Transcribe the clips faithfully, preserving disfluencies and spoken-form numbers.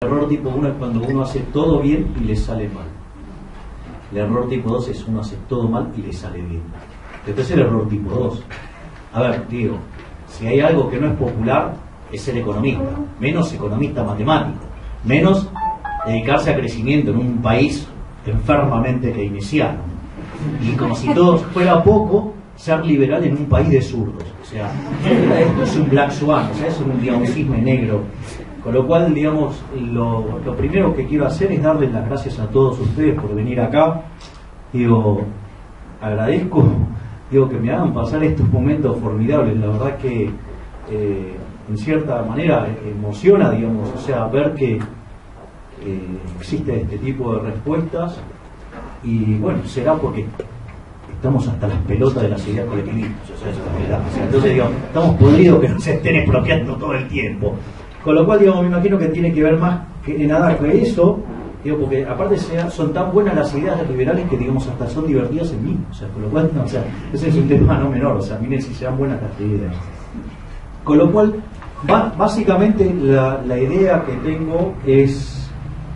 error tipo uno es cuando uno hace todo bien y le sale mal. El error tipo dos es uno hace todo mal y le sale bien. Este es el error tipo dos. A ver, digo, si hay algo que no es popular, es ser economista, menos economista matemático, menos dedicarse a crecimiento en un país enfermamente keynesiano. Y como si todo fuera poco, ser liberal en un país de zurdos. O sea, esto es un black swan, o sea, es un, digamos, cisne negro. Con lo cual, digamos, lo, lo primero que quiero hacer es darles las gracias a todos ustedes por venir acá. Digo, agradezco, digo, que me hagan pasar estos momentos formidables. La verdad que eh, en cierta manera emociona, digamos, o sea, ver que eh, existe este tipo de respuestas. Y bueno, será porque estamos hasta las pelotas de las ideas colectivistas, o sea, eso es verdad. O sea, entonces, digamos, estamos podridos que nos estén expropiando todo el tiempo. Con lo cual, digamos, me imagino que tiene que ver más que nada que eso, digo, porque aparte sea, son tan buenas las ideas liberales que, digamos, hasta son divertidas en mí. O sea, con lo cual, no, o sea, ese es un tema no menor, o sea, miren si sean buenas las ideas. Con lo cual, va, básicamente la, la idea que tengo es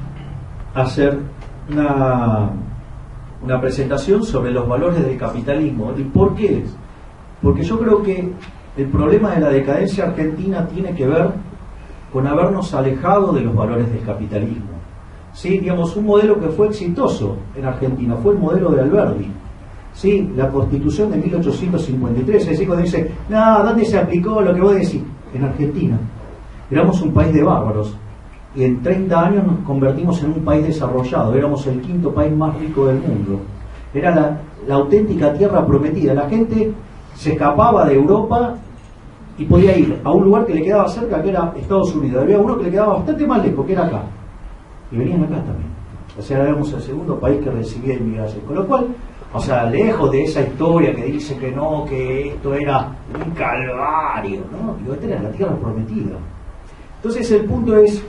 hacer una, una presentación sobre los valores del capitalismo. ¿Y por qué? Porque yo creo que el problema de la decadencia argentina tiene que ver con habernos alejado de los valores del capitalismo. ¿Sí? Digamos, un modelo que fue exitoso en Argentina fue el modelo de Alberdi. ¿Sí? La Constitución de mil ochocientos cincuenta y tres. Es decir, cuando dice, no, ¿dónde se aplicó lo que vos decís? En Argentina. Éramos un país de bárbaros. Y en treinta años nos convertimos en un país desarrollado. Éramos el quinto país más rico del mundo. Era la, la auténtica tierra prometida. La gente se escapaba de Europa y podía ir a un lugar que le quedaba cerca, que era Estados Unidos. Había uno que le quedaba bastante más lejos, que era acá. Y venían acá también. O sea, éramos el segundo país que recibía inmigración. Con lo cual, o sea, lejos de esa historia que dice que no, que esto era un calvario, ¿no? Digo, esta era la tierra prometida. Entonces el punto es,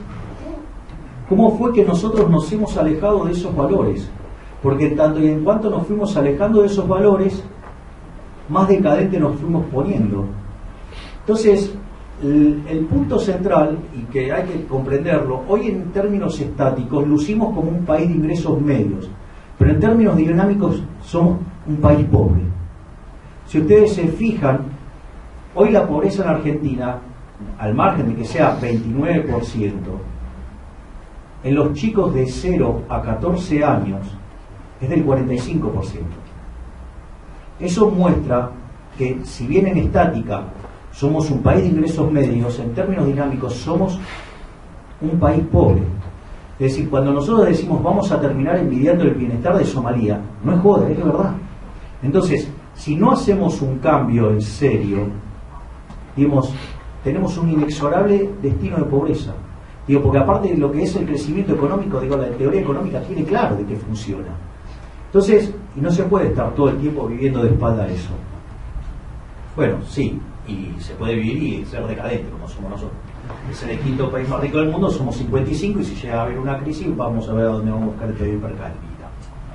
¿cómo fue que nosotros nos hemos alejado de esos valores? Porque en tanto y en cuanto nos fuimos alejando de esos valores, más decadente nos fuimos poniendo. Entonces, el, el punto central, y que hay que comprenderlo, hoy en términos estáticos lucimos como un país de ingresos medios, pero en términos dinámicos somos un país pobre. Si ustedes se fijan, hoy la pobreza en Argentina, al margen de que sea veintinueve por ciento, en los chicos de cero a catorce años es del cuarenta y cinco por ciento. Eso muestra que, si bien en estática somos un país de ingresos medios, en términos dinámicos somos un país pobre. Es decir, cuando nosotros decimos vamos a terminar envidiando el bienestar de Somalia, no es joda, es verdad. Entonces, si no hacemos un cambio en serio, digamos, tenemos un inexorable destino de pobreza. Digo, porque aparte de lo que es el crecimiento económico, digo, la teoría económica tiene claro de que funciona. Entonces, y no se puede estar todo el tiempo viviendo de espalda a eso. Bueno, sí, y se puede vivir y ser decadente como somos nosotros. Es el quinto país más rico del mundo, somos cincuenta y cinco, y si llega a haber una crisis vamos a ver a dónde vamos a buscar el P I B per cápita.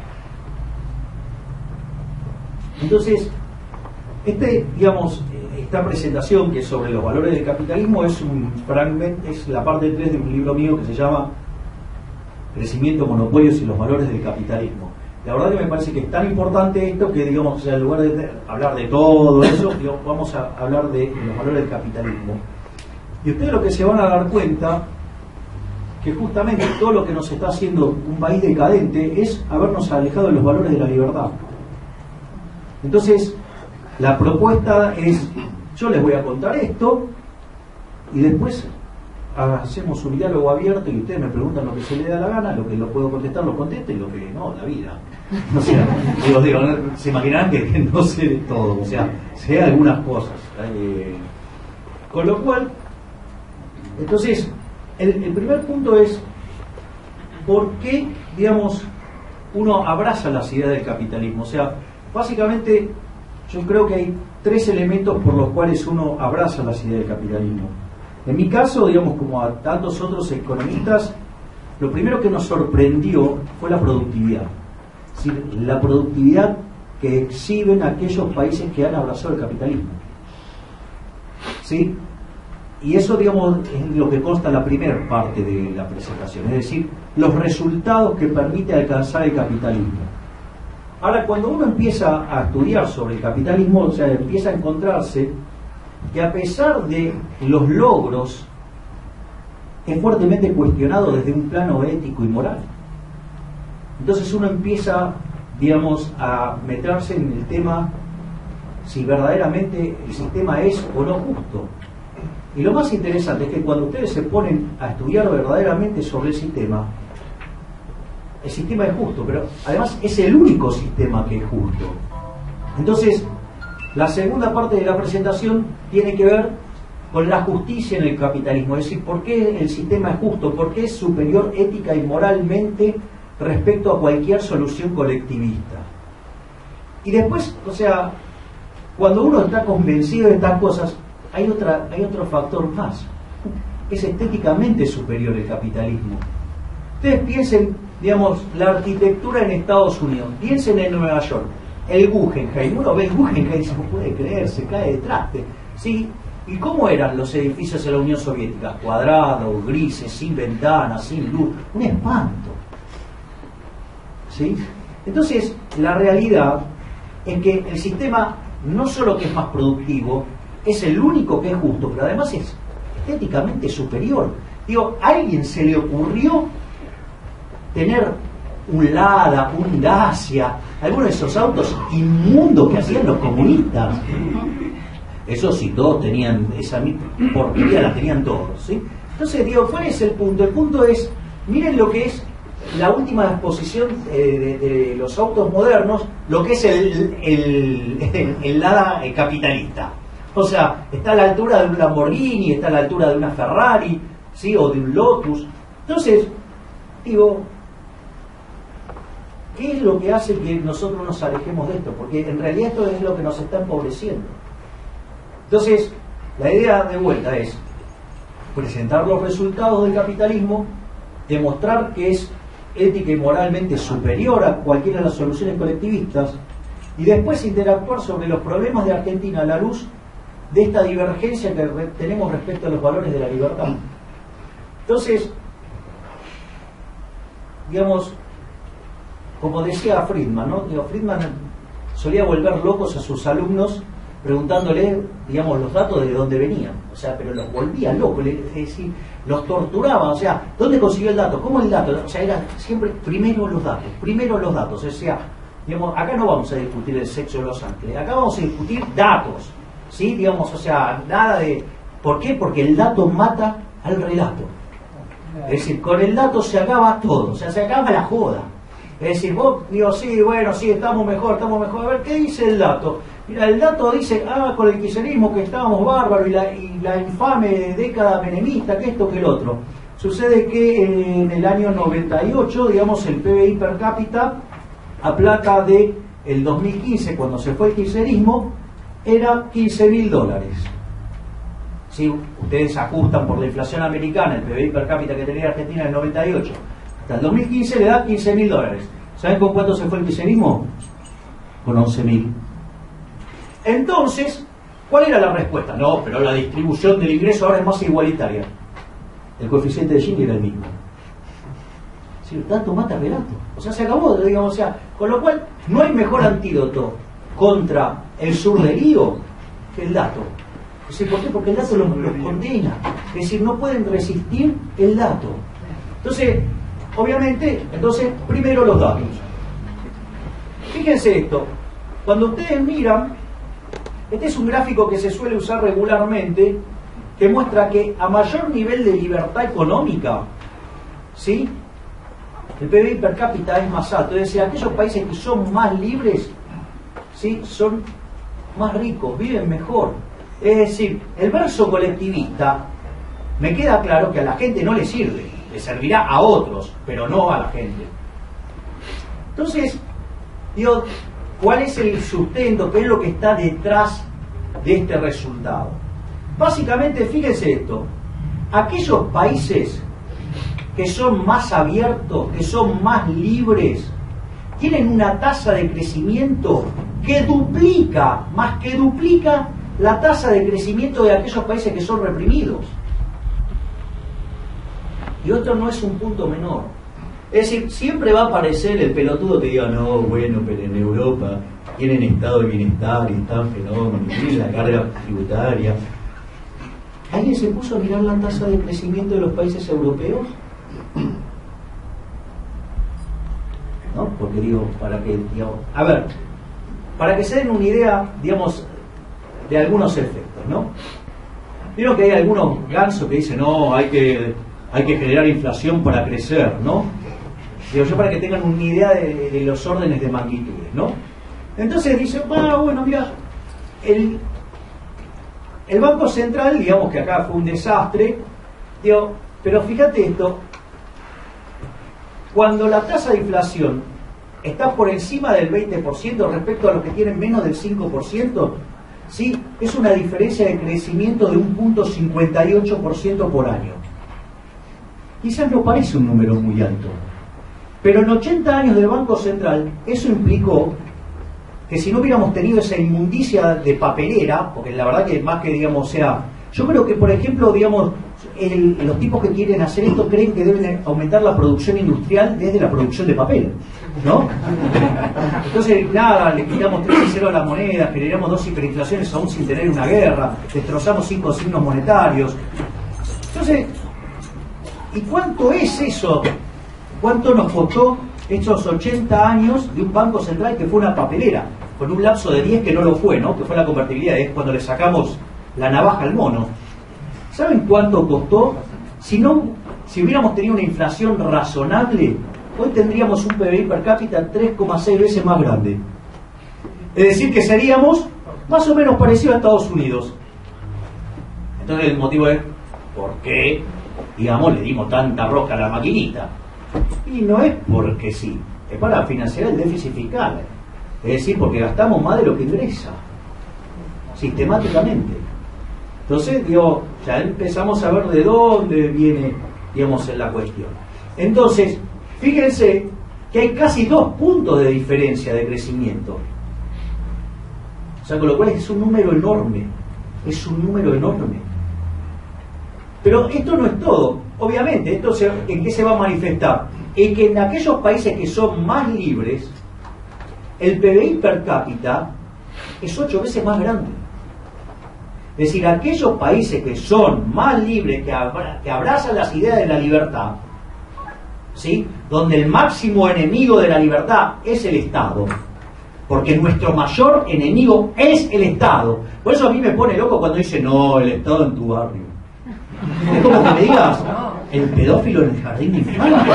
Entonces, este, digamos, esta presentación que es sobre los valores del capitalismo es un fragmento, es la parte tres de un libro mío que se llama Crecimiento, Monopolios y los Valores del Capitalismo. La verdad que me parece que es tan importante esto que, digamos, o sea, en lugar de hablar de todo eso, digamos, vamos a hablar de los valores del capitalismo. Y ustedes lo que se van a dar cuenta que justamente todo lo que nos está haciendo un país decadente es habernos alejado de los valores de la libertad. Entonces, la propuesta es, yo les voy a contar esto y después hacemos un diálogo abierto y ustedes me preguntan lo que se les da la gana, lo que lo puedo contestar lo contesto y lo que no, la vida. O sea, digo, digo, se imaginarán que, que no sé de todo, o sea, sé algunas cosas. Eh, con lo cual, entonces, el, el primer punto es, ¿por qué, digamos, uno abraza las ideas del capitalismo? O sea, básicamente, yo creo que hay tres elementos por los cuales uno abraza las ideas del capitalismo. En mi caso, digamos, como a tantos otros economistas, lo primero que nos sorprendió fue la productividad. Es decir, la productividad que exhiben aquellos países que han abrazado el capitalismo. ¿Sí? y eso, digamos, es lo que consta en la primera parte de la presentación, es decir, los resultados que permite alcanzar el capitalismo. Ahora, cuando uno empieza a estudiar sobre el capitalismo, o sea, empieza a encontrarse que a pesar de los logros, es fuertemente cuestionado desde un plano ético y moral. Entonces uno empieza, digamos, a meterse en el tema si verdaderamente el sistema es o no justo. Y lo más interesante es que cuando ustedes se ponen a estudiar verdaderamente sobre el sistema, el sistema es justo, pero además es el único sistema que es justo. Entonces, la segunda parte de la presentación tiene que ver con la justicia en el capitalismo, es decir, por qué el sistema es justo, por qué es superior ética y moralmente respecto a cualquier solución colectivista. Y después, o sea, cuando uno está convencido de estas cosas, hay otra, hay otro factor más. Es estéticamente superior el capitalismo. Ustedes piensen, digamos, la arquitectura en Estados Unidos, piensen en Nueva York, el Guggenheim, uno ve el Guggenheim y se puede creer, se cae de traste, ¿sí? ¿Y cómo eran los edificios de la Unión Soviética? Cuadrados, grises, sin ventanas, sin luz, un espanto, ¿sí? Entonces, la realidad es que el sistema no solo que es más productivo, es el único que es justo, pero además es estéticamente superior. Digo, ¿a alguien se le ocurrió tener un Lada, un Dacia, alguno de esos autos inmundos que hacían los comunistas? Eso sí, todos tenían esa porquería, la tenían todos, ¿sí? Entonces, digo, ¿cuál es el punto? El punto es, miren lo que es la última exposición eh, de, de los autos modernos, lo que es el, el, el, el Lada capitalista. O sea, está a la altura de un Lamborghini, está a la altura de una Ferrari, ¿sí? O de un Lotus. Entonces, digo, ¿qué es lo que hace que nosotros nos alejemos de esto? Porque en realidad esto es lo que nos está empobreciendo. Entonces, la idea de vuelta es presentar los resultados del capitalismo, demostrar que es ética y moralmente superior a cualquiera de las soluciones colectivistas, y después interactuar sobre los problemas de Argentina a la luz de esta divergencia que re- tenemos respecto a los valores de la libertad. Entonces, digamos, como decía Friedman, ¿no? Digo, Friedman solía volver locos a sus alumnos preguntándole, digamos, los datos de dónde venían. O sea, pero los volvía locos, es decir, los torturaba. O sea, ¿dónde consiguió el dato? ¿Cómo el dato? O sea, era siempre primero los datos, primero los datos. O sea, digamos, acá no vamos a discutir el sexo de los ángeles, acá vamos a discutir datos, ¿sí? Digamos, o sea, nada de... ¿Por qué? Porque el dato mata al relato. Es decir, con el dato se acaba todo, o sea, se acaba la joda. Es decir, vos, digo, sí, bueno, sí, estamos mejor, estamos mejor. A ver, ¿qué dice el dato? Mira, el dato dice, ah, con el kirchnerismo que estábamos bárbaros y la, y la infame década menemista, que esto, que el otro. Sucede que en el año noventa y ocho, digamos, el P B I per cápita, a plata de el dos mil quince, cuando se fue el kirchnerismo, era quince mil dólares. Si ustedes ajustan por la inflación americana el P B I per cápita que tenía Argentina en el noventa y ocho, hasta el dos mil quince le da quince mil dólares. ¿Saben con cuánto se fue el kirchnerismo? Con once mil. Entonces, ¿cuál era la respuesta? No, pero la distribución del ingreso ahora es más igualitaria. El coeficiente de Gini era el mismo. Si el dato mata relato. O sea, se acabó, digamos, o sea, con lo cual no hay mejor antídoto contra el surderío que el dato. Es decir, ¿por qué? Porque el dato los, los condena. Es decir, no pueden resistir el dato. Entonces, obviamente, entonces, primero los datos. Fíjense esto. Cuando ustedes miran, este es un gráfico que se suele usar regularmente, que muestra que a mayor nivel de libertad económica, ¿sí?, el P B I per cápita es más alto. Es decir, aquellos países que son más libres, ¿sí?, son más ricos, viven mejor. Es decir, el verso colectivista, me queda claro que a la gente no le sirve, le servirá a otros, pero no a la gente. Entonces, digo, ¿cuál es el sustento? ¿Qué es lo que está detrás de este resultado? Básicamente, fíjense esto, aquellos países que son más abiertos, que son más libres, tienen una tasa de crecimiento que duplica, más que duplica la tasa de crecimiento de aquellos países que son reprimidos. Y otro no es un punto menor. Es decir, siempre va a aparecer el pelotudo que diga, no, bueno, pero en Europa tienen estado de bienestar y están fenómenos, tienen la carga tributaria. ¿Alguien se puso a mirar la tasa de crecimiento de los países europeos? ¿No? Porque digo, para que, digamos, a ver, para que se den una idea, digamos, de algunos efectos, ¿no? Vieron que hay algunos gansos que dicen, no, hay que, hay que generar inflación para crecer, ¿no? Digo yo, para que tengan una idea de, de los órdenes de magnitudes, ¿no? Entonces dicen, ah, bueno, mira, el, el Banco Central, digamos que acá fue un desastre, digo, pero fíjate esto, cuando la tasa de inflación está por encima del veinte por ciento respecto a los que tienen menos del cinco por ciento, ¿sí? Es una diferencia de crecimiento de un punto cincuenta y ocho por ciento por año. Quizás no parece un número muy alto, pero en ochenta años del Banco Central eso implicó que si no hubiéramos tenido esa inmundicia de papelera, porque la verdad que más que, digamos, o sea, yo creo que, por ejemplo, digamos, el, los tipos que quieren hacer esto creen que deben aumentar la producción industrial desde la producción de papel, ¿no? Entonces, nada, le quitamos tres y cero a la moneda, generamos dos hiperinflaciones aún sin tener una guerra, destrozamos cinco signos monetarios. Entonces, ¿y cuánto es eso? ¿Cuánto nos costó estos ochenta años de un banco central que fue una papelera? Con un lapso de diez que no lo fue, ¿no? Que fue la convertibilidad, es cuando le sacamos la navaja al mono. ¿Saben cuánto costó? Si no, si hubiéramos tenido una inflación razonable, hoy tendríamos un P B I per cápita tres coma seis veces más grande. Es decir, que seríamos más o menos parecidos a Estados Unidos. Entonces el motivo es, ¿por qué, digamos, le dimos tanta rosca a la maquinita? Y no es porque sí, es para financiar el déficit fiscal. Es decir, porque gastamos más de lo que ingresa, sistemáticamente. Entonces, digo, ya empezamos a ver de dónde viene, digamos, la cuestión. Entonces, fíjense que hay casi dos puntos de diferencia de crecimiento. O sea, con lo cual es un número enorme. Es un número enorme. Pero esto no es todo. Obviamente, esto se, ¿en qué se va a manifestar? En que en aquellos países que son más libres, el P B I per cápita es ocho veces más grande. Es decir, aquellos países que son más libres, que, abra, que abrazan las ideas de la libertad, ¿sí? Donde el máximo enemigo de la libertad es el Estado, porque nuestro mayor enemigo es el Estado. Por eso a mí me pone loco cuando dice, no, el Estado en tu barrio. Es como que me digas, el pedófilo en el jardín de infantes.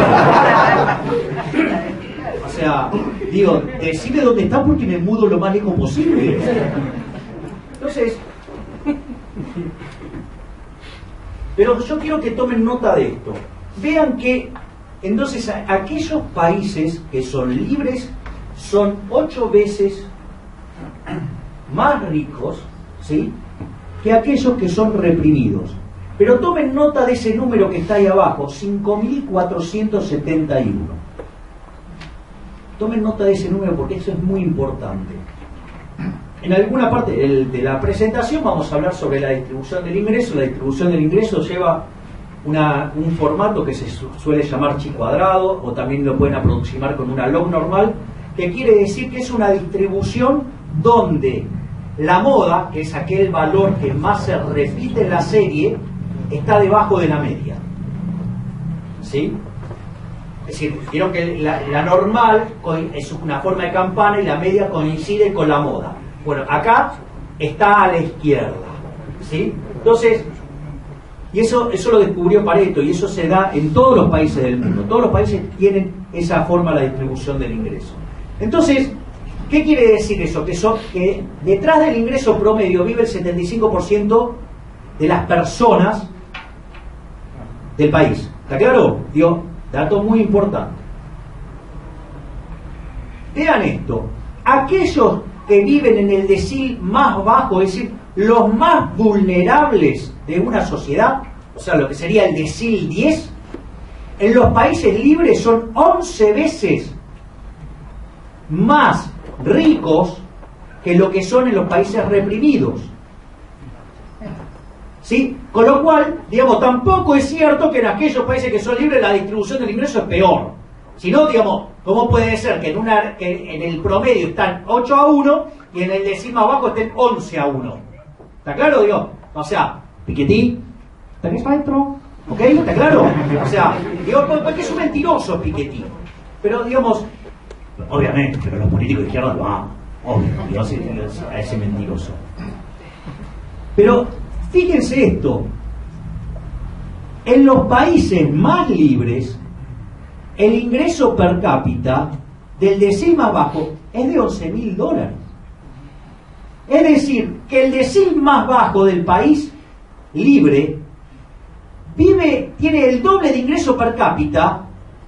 O sea, digo, decime dónde está porque me mudo lo más lejos posible. Entonces, pero yo quiero que tomen nota de esto. Vean que, entonces, aquellos países que son libres son ocho veces más ricos, ¿sí?, que aquellos que son reprimidos. Pero tomen nota de ese número que está ahí abajo, cinco mil cuatrocientos setenta y uno. Tomen nota de ese número porque eso es muy importante. En alguna parte de la presentación vamos a hablar sobre la distribución del ingreso. La distribución del ingreso lleva una, un formato que se suele llamar chi cuadrado, o también lo pueden aproximar con una log normal, que quiere decir que es una distribución donde la moda, que es aquel valor que más se repite en la serie, está debajo de la media. ¿Sí? Es decir, vieron que la, la normal es una forma de campana y la media coincide con la moda. Bueno, acá está a la izquierda. ¿Sí? Entonces, y eso, eso lo descubrió Pareto, y eso se da en todos los países del mundo. Todos los países tienen esa forma de la distribución del ingreso. Entonces, ¿qué quiere decir eso? Que, son, que detrás del ingreso promedio vive el setenta y cinco por ciento de las personas del país. ¿Está claro? Digo, dato muy importante. Vean esto. Aquellos que viven en el decil más bajo, es decir, los más vulnerables de una sociedad, o sea, lo que sería el decil diez, en los países libres son once veces más ricos que lo que son en los países reprimidos. ¿Sí? Con lo cual, digamos, tampoco es cierto que en aquellos países que son libres la distribución del ingreso es peor. Si no, digamos, ¿cómo puede ser que en, una, que en el promedio están ocho a uno y en el decil más bajo estén once a uno? ¿Está claro? Digo, o sea, Piketty, ¿tenés maestro? ¿Ok? ¿Está claro? O sea, digo, porque es un mentiroso Piketty. Pero, digamos, obviamente, pero los políticos de izquierda lo aman. Obvio, Dios, a ese mentiroso. Pero, fíjense esto. En los países más libres, el ingreso per cápita del decil más bajo es de once mil dólares. Es decir, que el decil más bajo del país libre vive, tiene el doble de ingreso per cápita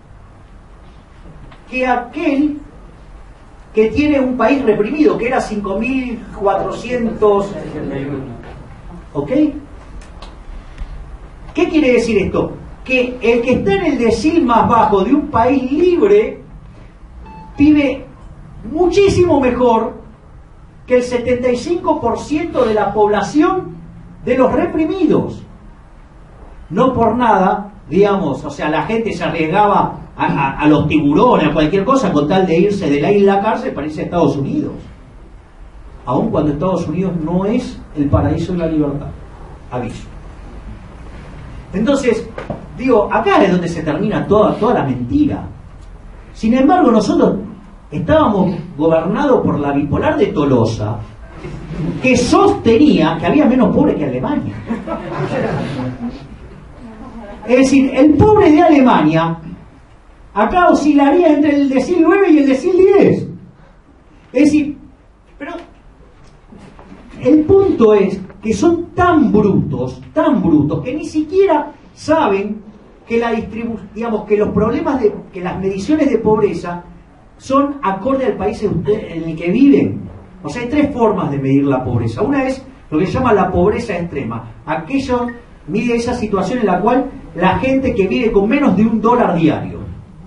que aquel que tiene un país reprimido, que era cinco mil cuatrocientos. ¿Ok? ¿Qué quiere decir esto? Que el que está en el decil más bajo de un país libre vive muchísimo mejor que el setenta y cinco por ciento de la población de los reprimidos. No por nada, digamos, o sea, la gente se arriesgaba a, a, a los tiburones, a cualquier cosa, con tal de irse de la isla a la cárcel para irse a Estados Unidos. Aun cuando Estados Unidos no es el paraíso de la libertad. Aviso. Entonces, digo, acá es donde se termina toda, toda la mentira. Sin embargo, nosotros estábamos gobernados por la bipolar de Tolosa, que sostenía que había menos pobres que Alemania. Es decir, el pobre de Alemania acá oscilaría entre el decil nueve y el decil diez. Es decir, pero el punto es que son tan brutos, tan brutos, que ni siquiera saben que la distribu digamos que los problemas de, que las mediciones de pobreza son acorde al país en el que viven. O sea, hay tres formas de medir la pobreza. Una es lo que se llama la pobreza extrema. Aquello mide esa situación en la cual la gente que vive con menos de un dólar diario.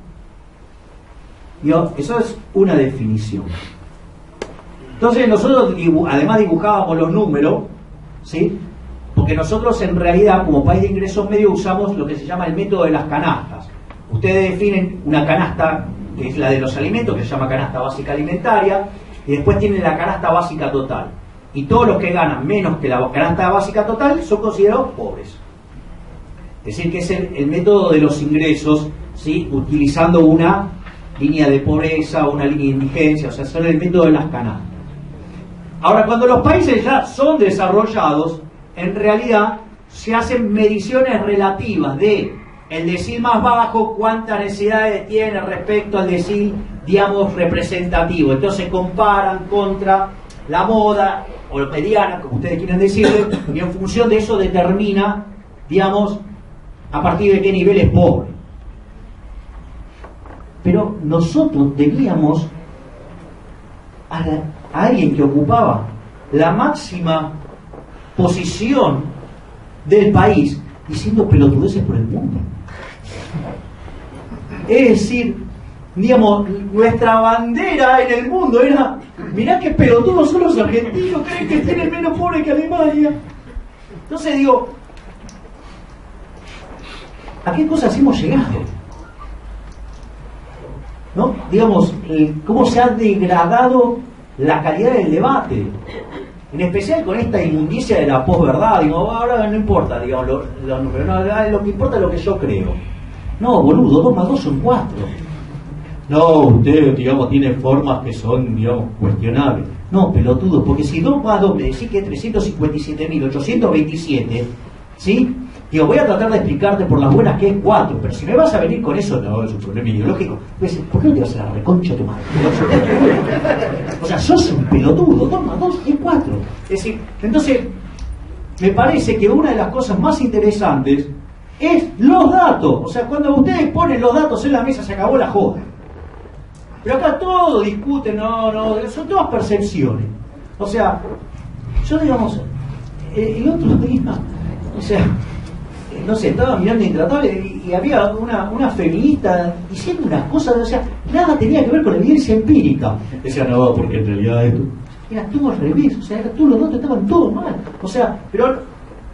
¿Yo? Eso es una definición. Entonces nosotros dibu además dibujábamos los números, ¿sí? Porque nosotros en realidad como país de ingresos medios usamos lo que se llama el método de las canastas. Ustedes definen una canasta que es la de los alimentos, que se llama canasta básica alimentaria, y después tienen la canasta básica total. Y todos los que ganan menos que la canasta básica total son considerados pobres. Es decir, que es el, el método de los ingresos, ¿sí? Utilizando una línea de pobreza o una línea de indigencia, o sea, son el método de las canastas. Ahora, cuando los países ya son desarrollados, en realidad se hacen mediciones relativas de el decil más bajo, cuántas necesidades tiene respecto al decil, digamos, representativo. Entonces comparan contra la moda o la mediana, como ustedes quieren decirle, y en función de eso determina, digamos, a partir de qué nivel es pobre. Pero nosotros teníamos a, la, a alguien que ocupaba la máxima posición del país diciendo pelotudeces por el mundo. Es decir, digamos, nuestra bandera en el mundo era: mirá qué pelotudos son los argentinos, creen que tienen menos pobre que Alemania. Entonces digo, ¿a qué cosas hemos llegado? ¿No? Digamos, eh, cómo se ha degradado la calidad del debate, en especial con esta inmundicia de la posverdad. Digo, ahora no importa, digamos, lo, lo, no, lo que importa es lo que yo creo. No, boludo, dos más dos son cuatro. No, usted, digamos, tiene formas que son, digamos, cuestionables. No, pelotudo, porque si dos más dos me decís que es trescientos cincuenta y siete mil ochocientos veintisiete, ¿sí? Digo, voy a tratar de explicarte por las buenas que es cuatro, pero si me vas a venir con eso, no, es un problema ideológico. Pues, ¿por qué no te vas a la reconcha de tu madre? O sea, sos un pelotudo, dos más dos es cuatro. Es decir, entonces, me parece que una de las cosas más interesantes es los datos. O sea, cuando ustedes ponen los datos en la mesa, se acabó la joda. Pero acá todo discuten, no, no, son todas percepciones. O sea, yo digamos, el otro día, o sea, no sé, estaba mirando Intratable y, y había una, una feminista diciendo unas cosas, o sea, nada tenía que ver con la evidencia empírica. Decía, no, porque en realidad esto era todo al revés, o sea, todos los datos estaban todos mal. O sea, pero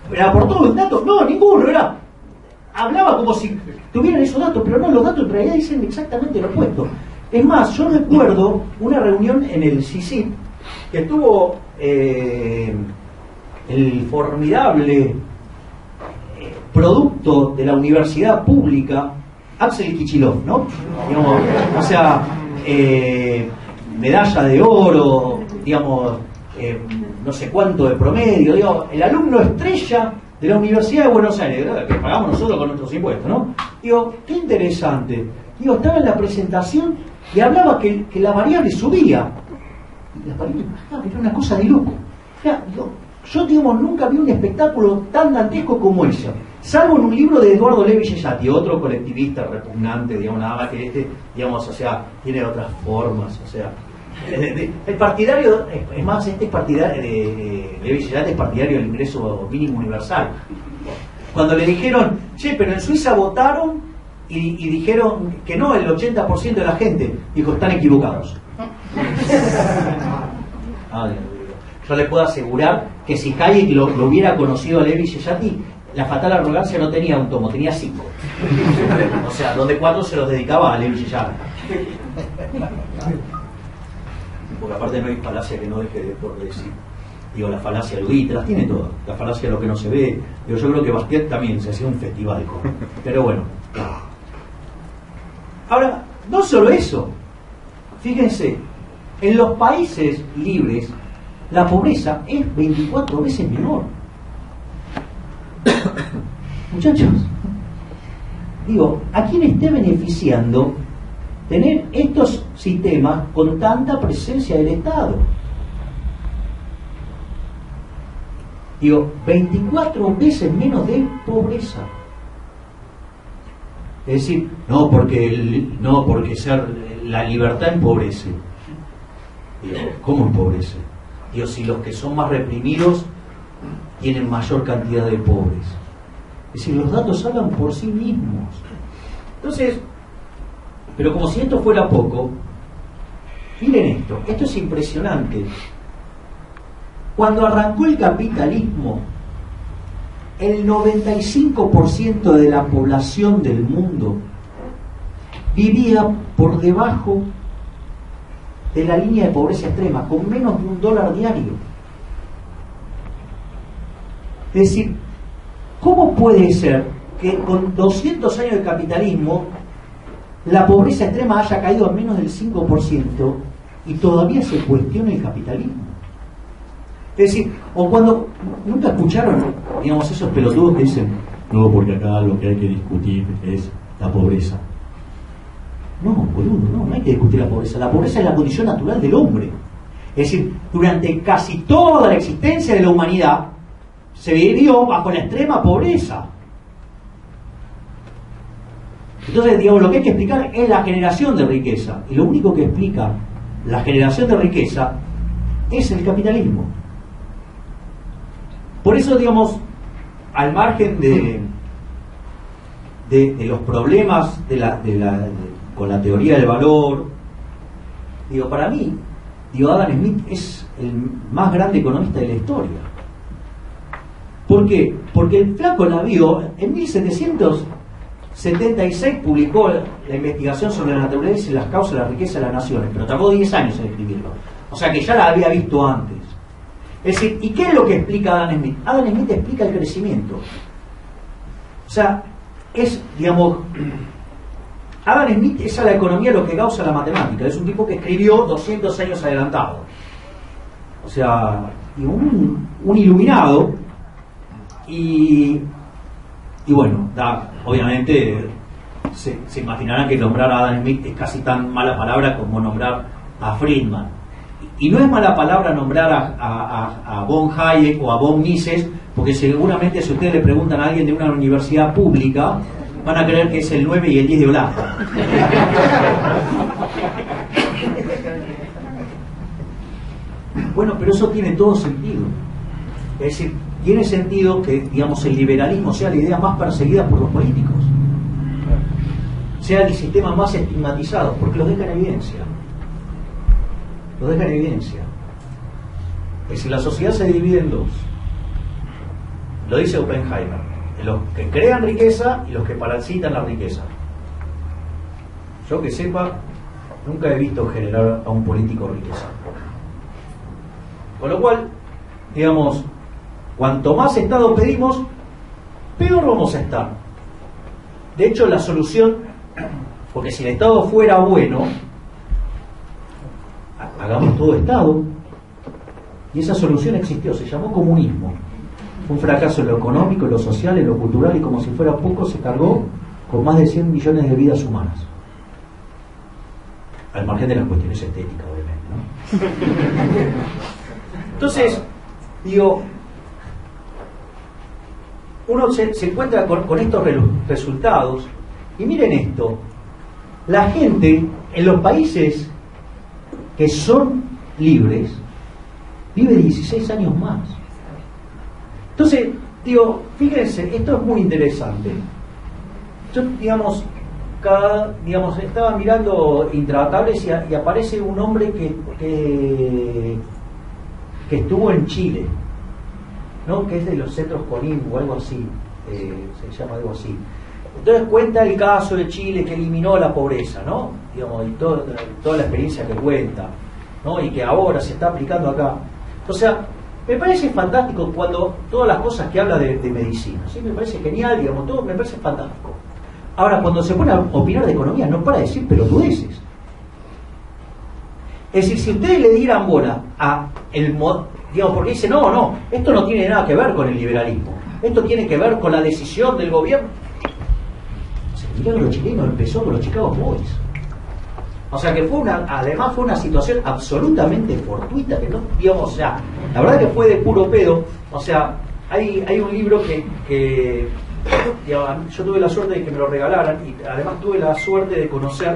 ¿Le aportó un dato? No, ninguno, era. Hablaba como si tuvieran esos datos, pero no, los datos en realidad dicen exactamente lo opuesto. Es más, yo recuerdo una reunión en el C I C I P que tuvo eh, el formidable eh, producto de la universidad pública, Axel Kicillof, ¿no? Digamos, o sea, eh, medalla de oro, digamos, eh, no sé cuánto de promedio, digo, el alumno estrella de la Universidad de Buenos Aires, ¿verdad? Que pagamos nosotros con nuestros impuestos, ¿no? Digo, qué interesante. Digo, estaba en la presentación y hablaba que, que la variable subía. Y la variable bajaba, era una cosa de loco. O sea, digo, yo, digamos, nunca vi un espectáculo tan dantesco como ese. Salvo en un libro de Eduardo Levi Yeyati, otro colectivista repugnante, digamos, nada más que este, digamos, o sea, tiene otras formas, o sea. El partidario, es más, este es partidario, de Levi Yeyati es partidario del ingreso mínimo universal. Cuando le dijeron, che, pero en Suiza votaron y, y dijeron que no, el ochenta por ciento de la gente, dijo, están equivocados. Ah, yo les puedo asegurar que si Hayek lo, lo hubiera conocido a Levi Yeyati, la fatal arrogancia no tenía un tomo, tenía cinco. O sea, donde cuatro se los dedicaba a Levi Yeyati. Porque aparte no hay falacia que no deje de por decir. Digo, la falacia erudita, las tiene todas. La falacia de lo que no se ve. Digo, yo creo que Bastiat también se hacía un festival con. Pero bueno. Ahora, no solo eso. Fíjense, en los países libres, la pobreza es veinticuatro veces menor. Muchachos, digo, ¿a quién esté beneficiando tener estos sistemas con tanta presencia del Estado? Digo, veinticuatro veces menos de pobreza. Es decir, no porque el, no porque ser la libertad empobrece. Digo, ¿cómo empobrece? Digo, si los que son más reprimidos tienen mayor cantidad de pobres. Es decir, los datos hablan por sí mismos. Entonces, pero como si esto fuera poco, miren esto, esto es impresionante. Cuando arrancó el capitalismo, el noventa y cinco por ciento de la población del mundo vivía por debajo de la línea de pobreza extrema, con menos de un dólar diario. Es decir, ¿cómo puede ser que con doscientos años de capitalismo la pobreza extrema haya caído a menos del cinco por ciento y todavía se cuestiona el capitalismo? Es decir, o cuando nunca escucharon, digamos, esos pelotudos que dicen, no, porque acá lo que hay que discutir es la pobreza. No, boludo, no, no hay que discutir la pobreza. La pobreza es la condición natural del hombre. Es decir, durante casi toda la existencia de la humanidad se vivió bajo la extrema pobreza. Entonces, digamos, lo que hay que explicar es la generación de riqueza. Y lo único que explica la generación de riqueza es el capitalismo. Por eso, digamos, al margen de, de, de los problemas de la, de la, de, con la teoría del valor, digo, para mí, digo, Adam Smith es el más grande economista de la historia. ¿Por qué? Porque el flaco la vio en mil setecientos setenta y seis, publicó la investigación sobre la naturaleza y las causas de la riqueza de las naciones, pero tardó diez años en escribirlo. O sea que ya la había visto antes. Es decir, ¿y qué es lo que explica Adam Smith? Adam Smith explica el crecimiento. O sea, es, digamos, Adam Smith es a la economía lo que causa la matemática. Es un tipo que escribió doscientos años adelantado. O sea, un, un iluminado. Y, y bueno, da, obviamente se, se imaginarán que nombrar a Adam Smith es casi tan mala palabra como nombrar a Friedman. Y no es mala palabra nombrar a, a, a von Hayek o a von Mises, porque seguramente si ustedes le preguntan a alguien de una universidad pública, van a creer que es el nueve y el diez de Holanda. Bueno, pero eso tiene todo sentido. Es decir, tiene sentido que, digamos, el liberalismo sea la idea más perseguida por los políticos, sea el sistema más estigmatizado, porque los deja en evidencia. Lo deja en evidencia. Es decir, la sociedad se divide en dos. Lo dice Oppenheimer, los que crean riqueza y los que parasitan la riqueza. Yo que sepa, nunca he visto generar a un político riqueza. Con lo cual, digamos, cuanto más Estado pedimos, peor vamos a estar. De hecho, la solución, porque si el Estado fuera bueno, hagamos todo Estado. Y esa solución existió, se llamó comunismo. Fue un fracaso en lo económico, en lo social, en lo cultural, y como si fuera poco, se cargó con más de cien millones de vidas humanas. Al margen de las cuestiones estéticas, obviamente, ¿no? Entonces, digo, uno se, se encuentra con, con estos re, resultados, y miren esto, la gente en los países que son libres vive dieciséis años más. Entonces, digo, fíjense, esto es muy interesante. Yo, digamos, cada, digamos, estaba mirando Intratables y, a, y aparece un hombre que, que, que estuvo en Chile, ¿no? Que es de los centros Conim o algo así, eh, se llama algo así. Entonces cuenta el caso de Chile que eliminó la pobreza, ¿no? Digamos, y todo, toda la experiencia que cuenta, ¿no? Y que ahora se está aplicando acá. O sea, me parece fantástico cuando todas las cosas que habla de, de medicina, ¿sí? Me parece genial, digamos, todo me parece fantástico. Ahora, cuando se pone a opinar de economía, no para de decir pelotudeces. Es decir, si ustedes le dieran bola a el mod, digamos, porque dice, no, no, esto no tiene nada que ver con el liberalismo, esto tiene que ver con la decisión del gobierno. O sea, el milagro chileno empezó con los Chicago Boys. O sea que fue una, además fue una situación absolutamente fortuita, que no, digamos, o sea, la verdad que fue de puro pedo. O sea, hay, hay un libro que, que digamos, yo tuve la suerte de que me lo regalaran, y además tuve la suerte de conocer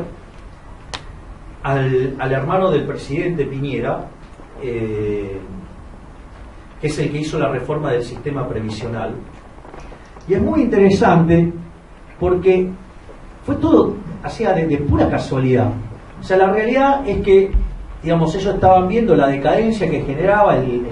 al, al hermano del presidente Piñera, eh, que es el que hizo la reforma del sistema previsional. Y es muy interesante porque fue todo, hacía de, de pura casualidad. O sea, la realidad es que, digamos, ellos estaban viendo la decadencia que generaba el, el,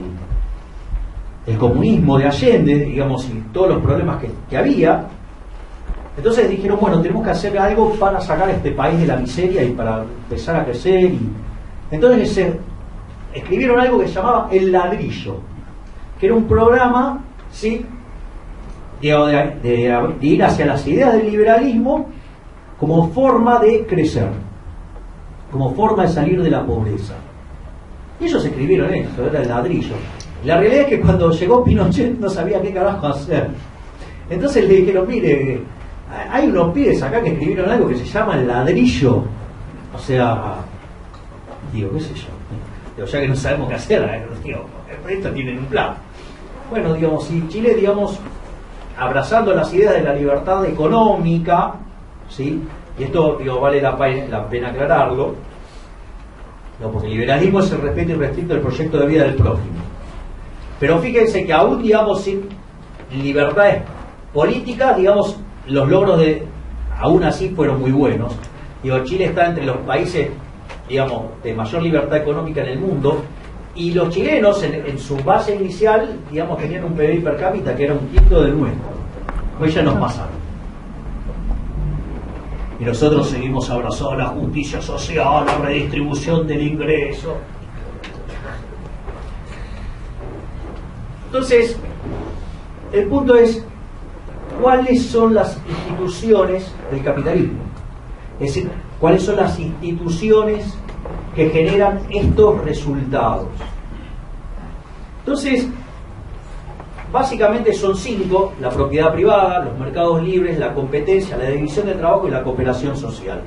el comunismo de Allende, digamos, y todos los problemas que, que había. Entonces dijeron, bueno, tenemos que hacer algo para sacar a este país de la miseria y para empezar a crecer. Y entonces se escribieron algo que se llamaba El Ladrillo, que era un programa, ¿sí?, de, de, de, de ir hacia las ideas del liberalismo como forma de crecer, como forma de salir de la pobreza. Y ellos escribieron eso, era El Ladrillo. La realidad es que cuando llegó Pinochet no sabía qué carajo hacer. Entonces le dijeron, mire, hay unos pibes acá que escribieron algo que se llama El Ladrillo. O sea, digo, qué sé yo. Digo, ya que no sabemos qué hacer, digo, esto tienen un plan. Bueno, digamos, si Chile, digamos, abrazando las ideas de la libertad económica, ¿sí?, y esto, digo, vale la, la pena aclararlo, no, porque el liberalismo es el respeto irrestricto del proyecto de vida del prójimo. Pero fíjense que aún, digamos, sin libertades políticas, digamos, los logros de, aún así fueron muy buenos. Digo, Chile está entre los países, digamos, de mayor libertad económica en el mundo, y los chilenos, en, en su base inicial, digamos, tenían un P B I per cápita que era un quinto del nuestro. Hoy ya nos pasaron. Y nosotros seguimos abrazados a la justicia social, la redistribución del ingreso. Entonces, el punto es, ¿cuáles son las instituciones del capitalismo? Es decir, ¿cuáles son las instituciones que generan estos resultados? Entonces, básicamente son cinco: la propiedad privada, los mercados libres, la competencia, la división del trabajo y la cooperación social.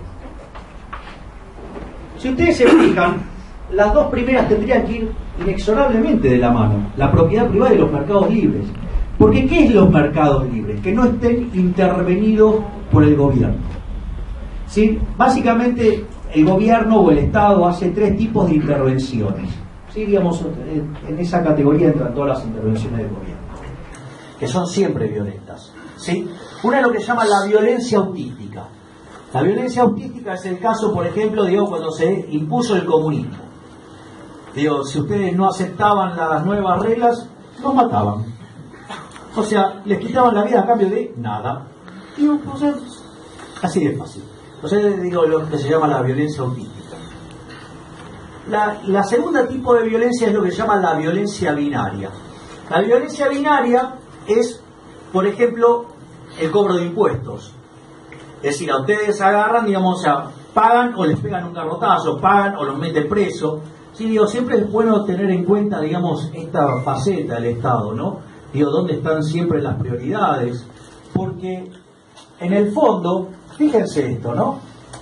Si ustedes se fijan, las dos primeras tendrían que ir inexorablemente de la mano, la propiedad privada y los mercados libres. Porque ¿qué es los mercados libres? Que no estén intervenidos por el gobierno. ¿Sí? Básicamente el gobierno o el Estado hace tres tipos de intervenciones. ¿Sí? Digamos, en esa categoría entran todas las intervenciones del gobierno, que son siempre violentas, ¿sí? Una es lo que se llama la violencia autística. La violencia autística es el caso, por ejemplo, digo, cuando se impuso el comunismo. Digo, si ustedes no aceptaban las nuevas reglas, los mataban. O sea, les quitaban la vida a cambio de nada. Digo, o sea, así de fácil. O sea, digo, lo que se llama la violencia autística. La, la segunda tipo de violencia es lo que se llama la violencia binaria. La violencia binaria es, por ejemplo, el cobro de impuestos. Es decir, a ustedes agarran, digamos, o sea, pagan o les pegan un garrotazo, pagan o los meten preso. Sí, digo, siempre es bueno tener en cuenta, digamos, esta faceta del Estado, ¿no? Digo, dónde están siempre las prioridades. Porque, en el fondo, fíjense esto, ¿no?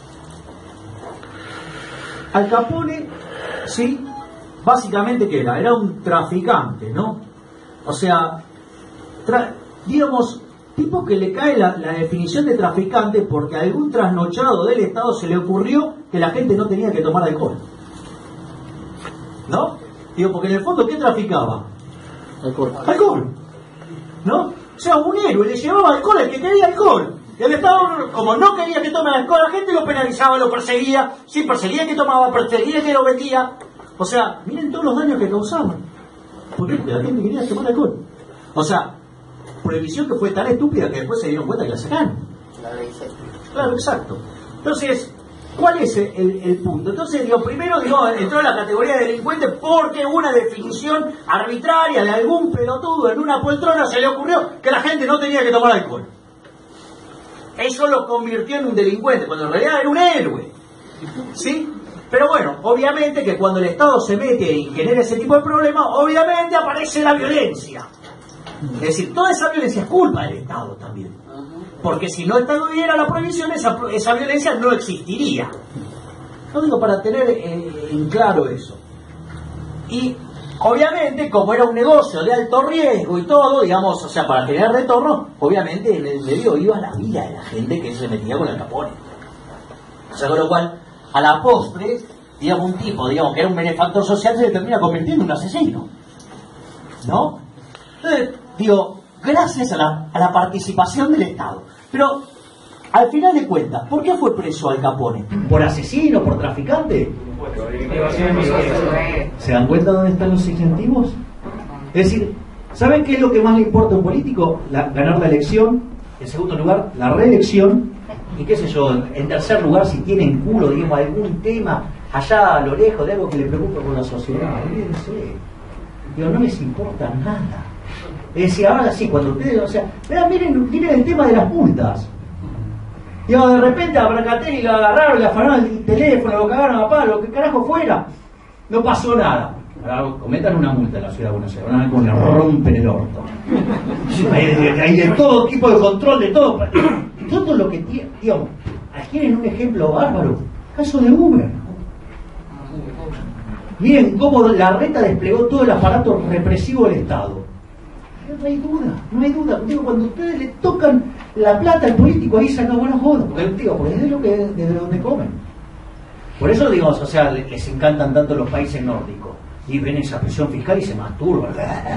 Al Capone, sí, básicamente, ¿qué era? Era un traficante, ¿no? O sea, digamos, tipo que le cae la, la definición de traficante porque a algún trasnochado del Estado se le ocurrió que la gente no tenía que tomar alcohol. ¿No? Digo, porque en el fondo, ¿qué traficaba? Alcohol. Alcohol. ¿No? O sea, un héroe le llevaba alcohol al que quería alcohol. Y el Estado, como no quería que tome alcohol, la gente lo penalizaba, lo perseguía. Sí, perseguía que tomaba, perseguía que lo vendía. O sea, miren todos los daños que causaban. Porque la gente quería tomar alcohol. O sea, prohibición que fue tan estúpida que después se dieron cuenta que la sacaron. La ley seca. Claro, exacto. Entonces, ¿cuál es el, el punto? Entonces, digo, primero, digo, entró en la categoría de delincuente porque una definición arbitraria de algún pelotudo en una poltrona se le ocurrió que la gente no tenía que tomar alcohol. Eso lo convirtió en un delincuente, cuando en realidad era un héroe. ¿Sí? Pero bueno, obviamente que cuando el Estado se mete y genera ese tipo de problemas, obviamente aparece la violencia. Es decir, toda esa violencia es culpa del Estado también. Porque si no estuviera la prohibición, esa, esa violencia no existiría. Lo digo para tener eh, en claro eso. Y obviamente, como era un negocio de alto riesgo y todo, digamos, o sea, para generar retorno, obviamente en el medio iba la vida de la gente que se metía con el Capone. O sea, con lo cual, a la postre, digamos, un tipo, digamos, que era un benefactor social, se le termina convirtiendo en un asesino. ¿No? Entonces, digo, gracias a la, a la participación del Estado. Pero, al final de cuentas, ¿por qué fue preso Al Capone? ¿Por asesino? ¿Por traficante? ¿Se dan cuenta dónde están los incentivos? Es decir, ¿saben qué es lo que más le importa a un político? La, ganar la elección. En segundo lugar, la reelección. Y qué sé yo, en tercer lugar, si tienen culo, digamos, algún tema allá a lo lejos de algo que le preocupa con la sociedad. Olvídense. Digo, no les importa nada. Es decir, ahora sí, cuando ustedes, o sea, vean, miren, miren el tema de las multas. Digo, de repente a Bracatelli lo agarraron, le afanaron el teléfono, lo cagaron a palo, lo que carajo fuera. No pasó nada. Ahora cometan una multa en la ciudad de Buenos Aires, van a ver cómo le rompen el orto. Hay de, hay de todo tipo de control, de todo. Todo lo que tiene, digamos, adquieren un ejemplo bárbaro. Caso de Uber. Miren cómo la reta desplegó todo el aparato represivo del Estado. No hay duda, no hay duda. Digo, cuando ustedes le tocan la plata al político, ahí saca buenos jodos. Porque, digo, porque es de lo que, desde donde comen. Por eso, digo, o sea, les encantan tanto los países nórdicos. Y ven esa presión fiscal y se masturban.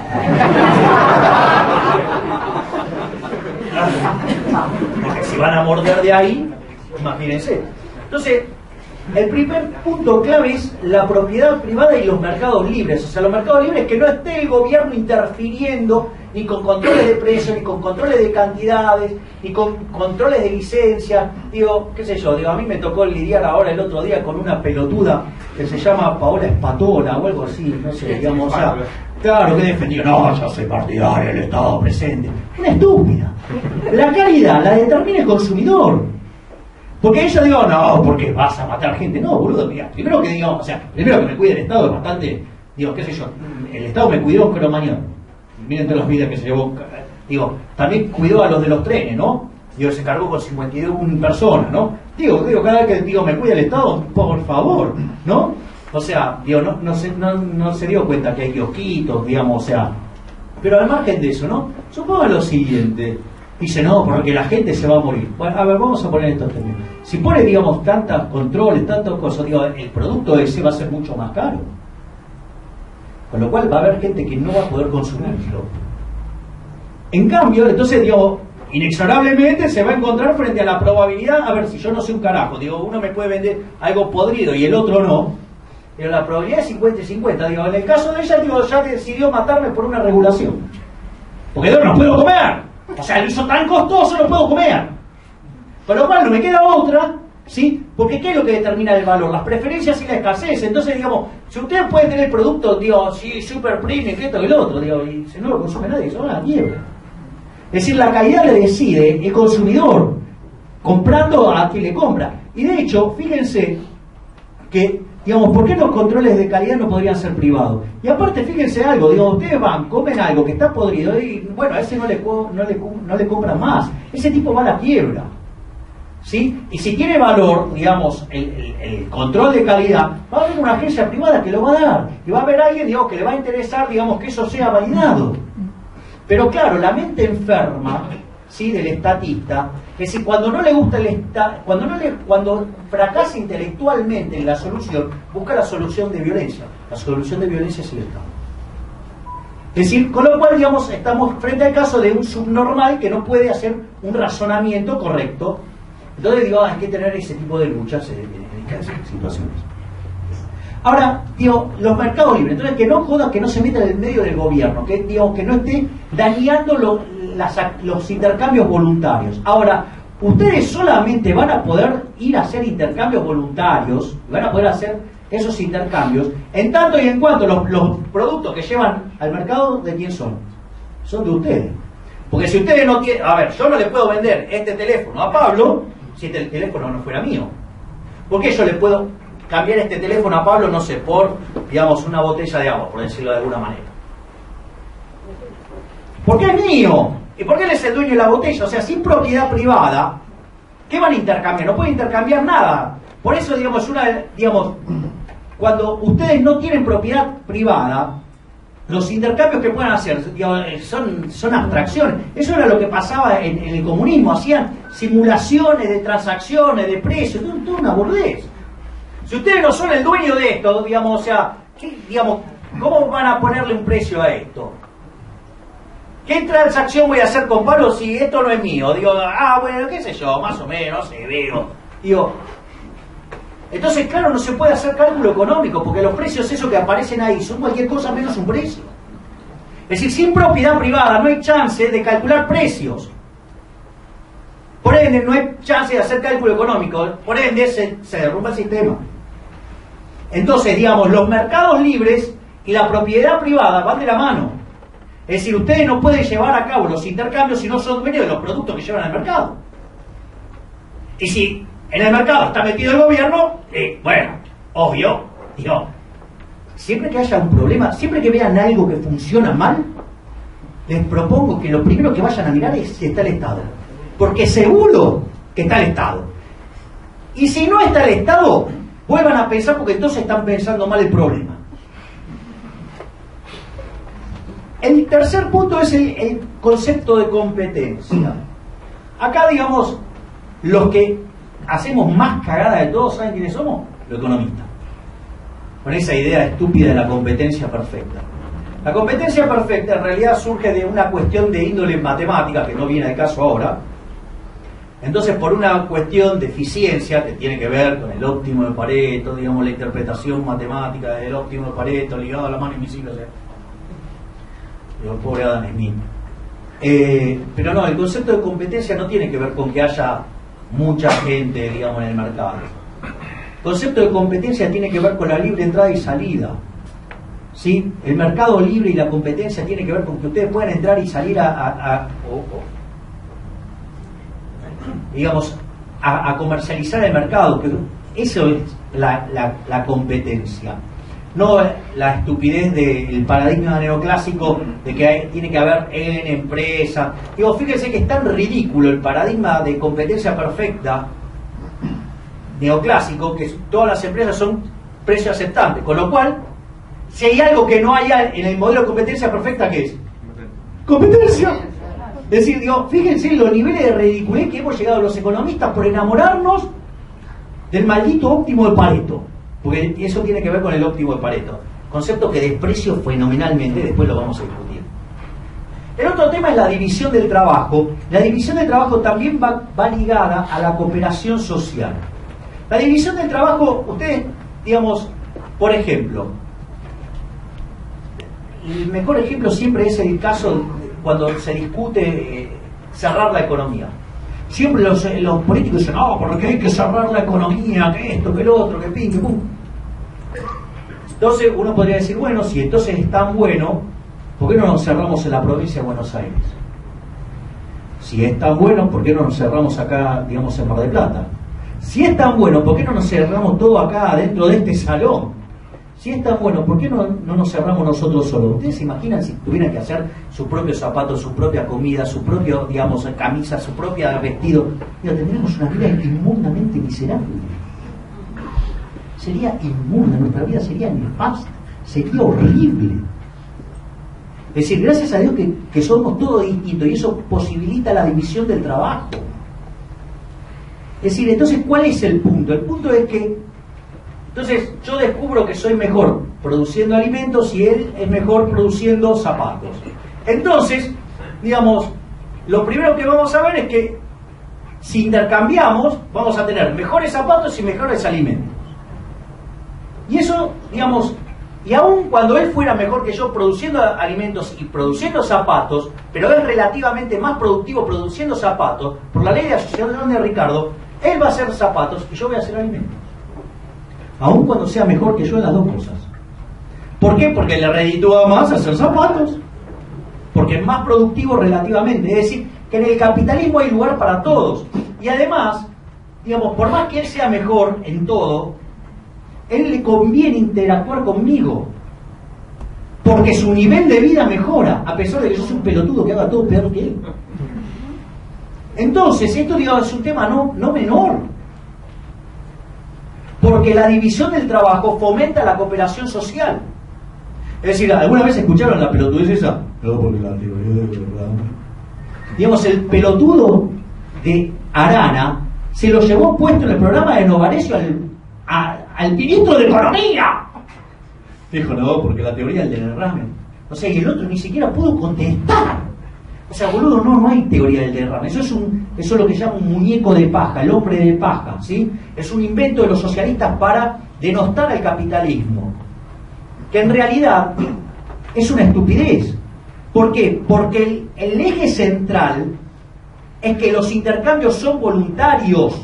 Porque si van a morder de ahí, imagínense. Entonces, el primer punto clave es la propiedad privada y los mercados libres. O sea, los mercados libres, que no esté el gobierno interfiriendo ni con controles de precios, ni con controles de cantidades, ni con controles de licencia. Digo, qué sé yo, digo, a mí me tocó lidiar ahora el otro día con una pelotuda que se llama Paola Espatola o algo así, no sé, digamos, o sea, claro que defendió, no, yo soy partidario del Estado presente. Una estúpida. La calidad la determina el consumidor. Porque ella digo, no, porque vas a matar gente. No, boludo, mira, primero que digamos, o sea, primero que me cuide el Estado es bastante, digo, qué sé yo, el Estado me cuidó en Cromañón. Miren todas las vidas que se llevó. Digo, también cuidó a los de los trenes, ¿no? Digo, se cargó con cincuenta y dos personas, ¿no? Digo, digo, cada vez que digo, me cuida el Estado, por favor, ¿no? O sea, digo, no, no, se, no, no se dio cuenta que hay kiosquitos, digamos, o sea. Pero al margen de eso, ¿no? Suponga lo siguiente. Dice, no, porque la gente se va a morir. Bueno, a ver, vamos a poner esto también. Si pone, digamos, tantos controles, tantas cosas, digo, el producto ese va a ser mucho más caro. Con lo cual va a haber gente que no va a poder consumirlo. En cambio, entonces, digo, inexorablemente se va a encontrar frente a la probabilidad, a ver, si yo no sé un carajo, digo, uno me puede vender algo podrido y el otro no, pero la probabilidad es cincuenta y cincuenta. Digo, en el caso de ella, digo, ya decidió matarme por una regulación. porque yo no puedo comer. O sea, lo hizo tan costoso, no puedo comer. Con lo cual no me queda otra, ¿sí? Porque ¿qué es lo que determina el valor? Las preferencias y la escasez. Entonces, digamos, si ustedes pueden tener productos, digo, sí, super premium, que esto y el otro, digo, y si no lo consume nadie, son una quiebra. Es decir, la calidad le decide el consumidor, comprando a quien le compra. Y de hecho, fíjense que, digamos, ¿por qué los controles de calidad no podrían ser privados? Y aparte, fíjense algo, digo, ustedes van, comen algo que está podrido y, bueno, a ese no le, no le, no le compran más. Ese tipo va a la quiebra. ¿Sí? Y si tiene valor, digamos, el, el, el control de calidad, va a haber una agencia privada que lo va a dar. Y va a haber alguien, digamos, que le va a interesar, digamos, que eso sea validado. Pero claro, la mente enferma, ¿sí?, del estatista, es decir, cuando no le gusta el esta, cuando no le, cuando fracasa intelectualmente en la solución, busca la solución de violencia. La solución de violencia es el Estado. Es decir, con lo cual, digamos, estamos frente al caso de un subnormal que no puede hacer un razonamiento correcto. Entonces, digo, hay que tener ese tipo de luchas en, en estas situaciones. Ahora, digo, los mercados libres, entonces que no joda, que no se meta en el medio del gobierno, que, digo, que no esté dañando lo, las, los intercambios voluntarios. Ahora, ustedes solamente van a poder ir a hacer intercambios voluntarios, van a poder hacer esos intercambios, en tanto y en cuanto los, los productos que llevan al mercado, ¿de quién son? Son de ustedes. Porque si ustedes no tienen, a ver, yo no le puedo vender este teléfono a Pablo si este teléfono no fuera mío. ¿Por qué yo le puedo cambiar este teléfono a Pablo, no sé, por, digamos, una botella de agua, por decirlo de alguna manera? Porque es mío. ¿Y por qué él es el dueño de la botella? O sea, sin propiedad privada, ¿qué van a intercambiar? No pueden intercambiar nada. Por eso, digamos, una, digamos, cuando ustedes no tienen propiedad privada, los intercambios que puedan hacer, digamos, son, son abstracciones. Eso era lo que pasaba en, en el comunismo. Hacían simulaciones de transacciones, de precios, todo, todo una burdez. Si ustedes no son el dueño de esto, digamos, o sea, ¿qué, digamos, ¿cómo van a ponerle un precio a esto? ¿Qué transacción voy a hacer con Pablo si esto no es mío? Digo, ah, bueno, qué sé yo, más o menos, no sé, veo. Digo, entonces, claro, no se puede hacer cálculo económico, porque los precios, esos que aparecen ahí, son cualquier cosa menos un precio. Es decir, sin propiedad privada no hay chance de calcular precios. Por ende, no hay chance de hacer cálculo económico. Por ende, se, se derrumba el sistema. Entonces, digamos, los mercados libres y la propiedad privada van de la mano. Es decir, ustedes no pueden llevar a cabo los intercambios si no son dueños de los productos que llevan al mercado. Y si en el mercado está metido el gobierno, eh, bueno, obvio, digo, siempre que haya un problema, siempre que vean algo que funciona mal, les propongo que lo primero que vayan a mirar es si está el Estado. Porque seguro que está el Estado. Y si no está el Estado, vuelvan a pensar, porque entonces están pensando mal el problema. El tercer punto es el, el concepto de competencia. Acá, digamos, los que hacemos más cagada de todos, ¿saben quiénes somos? Los economistas. Con esa idea estúpida de la competencia perfecta. La competencia perfecta en realidad surge de una cuestión de índole matemática, que no viene al caso ahora. Entonces, por una cuestión de eficiencia, que tiene que ver con el óptimo de Pareto, digamos, la interpretación matemática del óptimo de Pareto ligado a la mano invisible, o sea, el pobre Adam Smith. Eh, pero no, el concepto de competencia no tiene que ver con que haya mucha gente, digamos, en el mercado. El concepto de competencia tiene que ver con la libre entrada y salida. ¿Sí? El mercado libre y la competencia tiene que ver con que ustedes puedan entrar y salir a, a, a o, o, digamos, a, a comercializar el mercado. Que eso es la, la, la competencia. No la estupidez del paradigma neoclásico de que hay, tiene que haber en empresa. Digo, fíjense que es tan ridículo el paradigma de competencia perfecta neoclásico que todas las empresas son precio aceptante. Con lo cual, si hay algo que no haya en el modelo de competencia perfecta, ¿qué es? Competencia. Es decir, digo, fíjense los niveles de ridiculez que hemos llegado los economistas por enamorarnos del maldito óptimo de Pareto. Porque eso tiene que ver con el óptimo de Pareto. Concepto que desprecio fenomenalmente, después lo vamos a discutir. El otro tema es la división del trabajo. La división del trabajo también va, va ligada a la cooperación social. La división del trabajo, ustedes, digamos, por ejemplo, el mejor ejemplo siempre es el caso cuando se discute eh, cerrar la economía. Siempre los, los políticos dicen, no, porque hay que cerrar la economía, que esto, que lo otro, que pin, que pum. Entonces uno podría decir, bueno, si entonces es tan bueno, ¿por qué no nos cerramos en la provincia de Buenos Aires? Si es tan bueno, ¿por qué no nos cerramos acá, digamos, en Mar del Plata? Si es tan bueno, ¿por qué no nos cerramos todo acá dentro de este salón? Si es tan bueno, ¿por qué no, no nos cerramos nosotros solos? ¿Ustedes se imaginan si tuvieran que hacer sus propios zapatos, su propia comida, su propio, digamos, camisa, su propia vestido? Mira, tendríamos una vida inmundamente miserable. Sería inmunda, nuestra vida sería nefasta, sería horrible. Es decir, gracias a Dios que, que somos todos distintos y eso posibilita la división del trabajo. Es decir, entonces, ¿cuál es el punto? El punto es que, entonces, yo descubro que soy mejor produciendo alimentos y él es mejor produciendo zapatos. Entonces, digamos, lo primero que vamos a ver es que si intercambiamos, vamos a tener mejores zapatos y mejores alimentos. Y eso, digamos, y aun cuando él fuera mejor que yo produciendo alimentos y produciendo zapatos, pero es relativamente más productivo produciendo zapatos, por la ley de asociación de Ricardo, él va a hacer zapatos y yo voy a hacer alimentos. Aun cuando sea mejor que yo en las dos cosas. ¿Por qué? Porque le reditúa más hacer zapatos. Porque es más productivo relativamente. Es decir, que en el capitalismo hay lugar para todos. Y además, digamos, por más que él sea mejor en todo, él le conviene interactuar conmigo. Porque su nivel de vida mejora, a pesar de que yo soy un pelotudo que haga todo peor que él. Entonces, esto, digamos, es un tema no, no menor. Porque la división del trabajo fomenta la cooperación social. Es decir, ¿alguna vez escucharon la pelotudez esa? No, porque la teoría de verdad. Digamos, el pelotudo de Arana se lo llevó puesto en el programa de Novarecio al, a, al ministro de Economía. Dijo, no, porque la teoría del derrame. O sea, y el otro ni siquiera pudo contestar. O sea, boludo, no, no hay teoría del derrame. Eso es un, eso es lo que llama un muñeco de paja, el hombre de paja, ¿sí? Es un invento de los socialistas para denostar al capitalismo. Que en realidad es una estupidez. ¿Por qué? Porque el, el eje central es que los intercambios son voluntarios.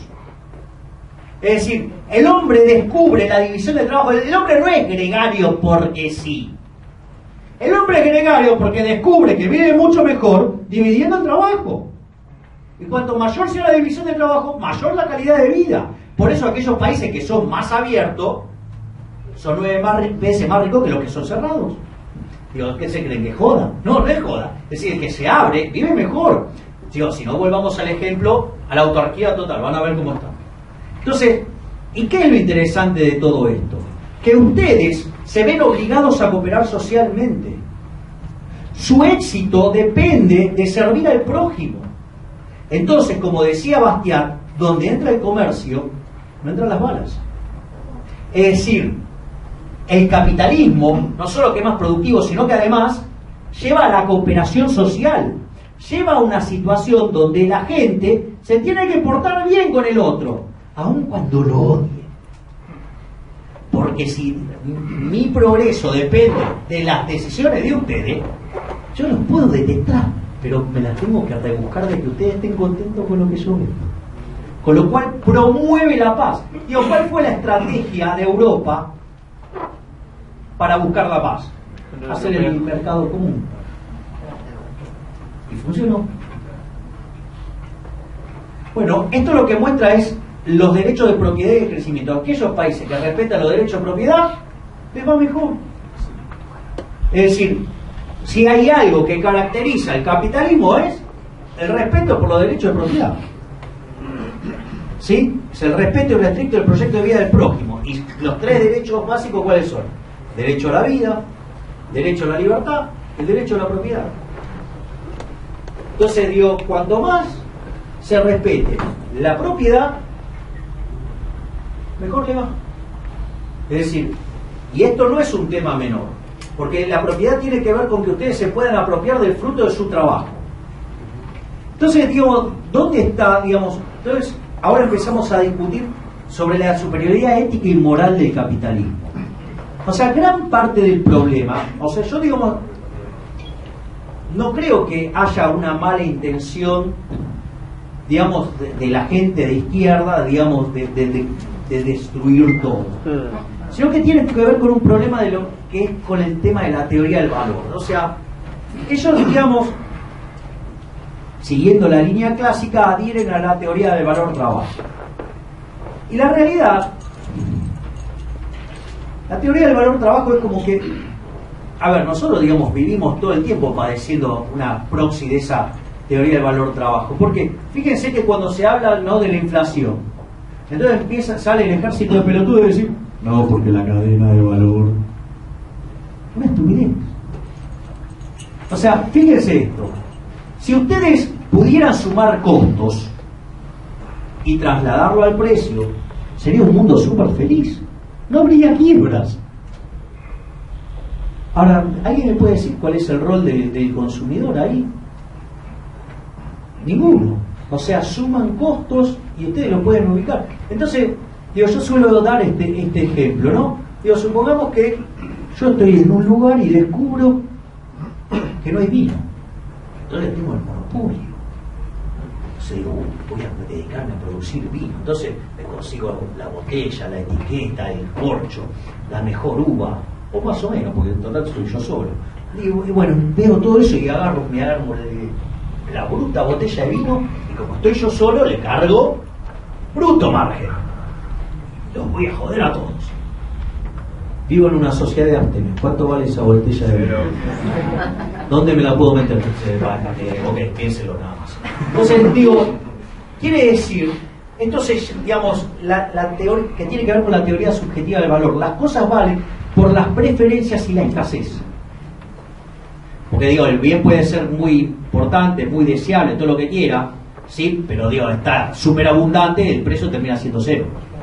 Es decir, el hombre descubre la división del trabajo. El hombre no es gregario porque sí. El hombre es gregario porque descubre que vive mucho mejor dividiendo el trabajo. Y cuanto mayor sea la división del trabajo, mayor la calidad de vida. Por eso aquellos países que son más abiertos son nueve más, veces más ricos que los que son cerrados. Digo, ¿qué se creen? ¿Que joda? No, no es joda. Es decir, el que se abre vive mejor. Digo, si no, volvamos al ejemplo, a la autarquía total. Van a ver cómo está. Entonces, ¿y qué es lo interesante de todo esto? Que ustedes se ven obligados a cooperar socialmente. Su éxito depende de servir al prójimo. Entonces, como decía Bastiat, donde entra el comercio, no entran las balas. Es decir, el capitalismo, no solo que es más productivo, sino que además lleva a la cooperación social. Lleva a una situación donde la gente se tiene que portar bien con el otro, aun cuando lo odie. Porque si mi progreso depende de las decisiones de ustedes, yo los puedo detestar, pero me las tengo que rebuscar de que ustedes estén contentos con lo que yo veo. Con lo cual promueve la paz. Digo, ¿cuál fue la estrategia de Europa para buscar la paz? Hacer el mercado común. Y funcionó. Bueno, esto lo que muestra es los derechos de propiedad y de crecimiento. Aquellos países que respetan los derechos de propiedad, les va mejor. Es decir, si hay algo que caracteriza el capitalismo es el respeto por los derechos de propiedad. ¿Sí? Es el respeto irrestricto del proyecto de vida del prójimo. Y los tres derechos básicos, ¿cuáles son? Derecho a la vida, derecho a la libertad, el derecho a la propiedad. Entonces digo, cuanto más se respete la propiedad, mejor le va. Es decir, y esto no es un tema menor, porque la propiedad tiene que ver con que ustedes se puedan apropiar del fruto de su trabajo. Entonces, digamos, ¿dónde está, digamos? Entonces, ahora empezamos a discutir sobre la superioridad ética y moral del capitalismo. O sea, gran parte del problema, o sea, yo digamos, no creo que haya una mala intención, digamos, de, de la gente de izquierda, digamos, de, de, de, de destruir todo, sino que tiene que ver con un problema de lo que es con el tema de la teoría del valor. O sea, ellos, digamos, siguiendo la línea clásica, adhieren a la teoría del valor trabajo. Y la realidad, la teoría del valor trabajo es como que, a ver, nosotros, digamos, vivimos todo el tiempo padeciendo una proxy de esa teoría del valor trabajo. Porque fíjense que cuando se habla, ¿no?, de la inflación, entonces empieza, sale el ejército de pelotudos y decir, no, porque la cadena de valor. Una estupidez. O sea, fíjense esto. Si ustedes pudieran sumar costos y trasladarlo al precio, sería un mundo súper feliz. No habría quiebras. Ahora, ¿alguien me puede decir cuál es el rol de, del consumidor ahí? Ninguno. O sea, suman costos y ustedes lo pueden ubicar. Entonces, digo, yo suelo dar este, este ejemplo, ¿no? Digo, supongamos que yo estoy en un lugar y descubro que no hay vino. Entonces tengo el monopolio. Entonces digo, uy, voy a dedicarme a producir vino. Entonces me consigo la botella, la etiqueta, el corcho, la mejor uva, o más o menos, porque en total soy yo solo. Digo, y bueno, veo todo eso y agarro, me agarro de la bruta botella de vino y como estoy yo solo, le cargo bruto margen. Los voy a joder a todos. Vivo en una sociedad de abstenios. ¿Cuánto vale esa botella de vino? ¿Dónde me la puedo meter? Eh, ok, piénselo nada más. Entonces, digo, quiere decir, entonces, digamos, la, la teoría que tiene que ver con la teoría subjetiva del valor. Las cosas valen por las preferencias y la escasez. Porque digo, el bien puede ser muy importante, muy deseable, todo lo que quiera, sí, pero digo, está súper abundante, el precio termina siendo cero.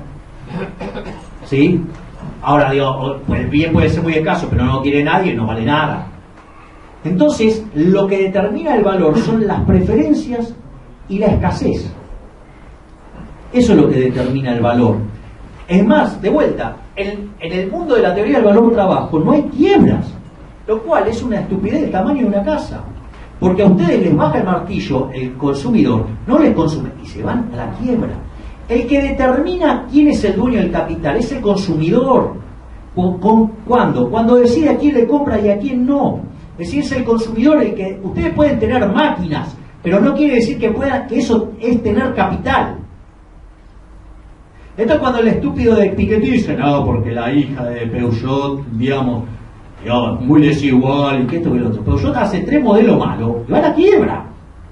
¿Sí? Ahora digo, el bien puede ser muy escaso, pero no lo quiere nadie, no vale nada. Entonces, lo que determina el valor son las preferencias y la escasez. Eso es lo que determina el valor. Es más, de vuelta, en, en el mundo de la teoría del valor trabajo no hay quiebras, lo cual es una estupidez del tamaño de una casa. Porque a ustedes les baja el martillo el consumidor, no les consume, y se van a la quiebra. El que determina quién es el dueño del capital es el consumidor. ¿Con, con, ¿Cuándo? Cuando decide a quién le compra y a quién no. Es decir, es el consumidor el que... Ustedes pueden tener máquinas, pero no quiere decir que, pueda, que eso es tener capital. Esto es cuando el estúpido de Piketty dice, no, porque la hija de Peugeot, digamos, digamos muy desigual, y que esto y lo otro. Peugeot hace tres modelos malos y van a quiebra.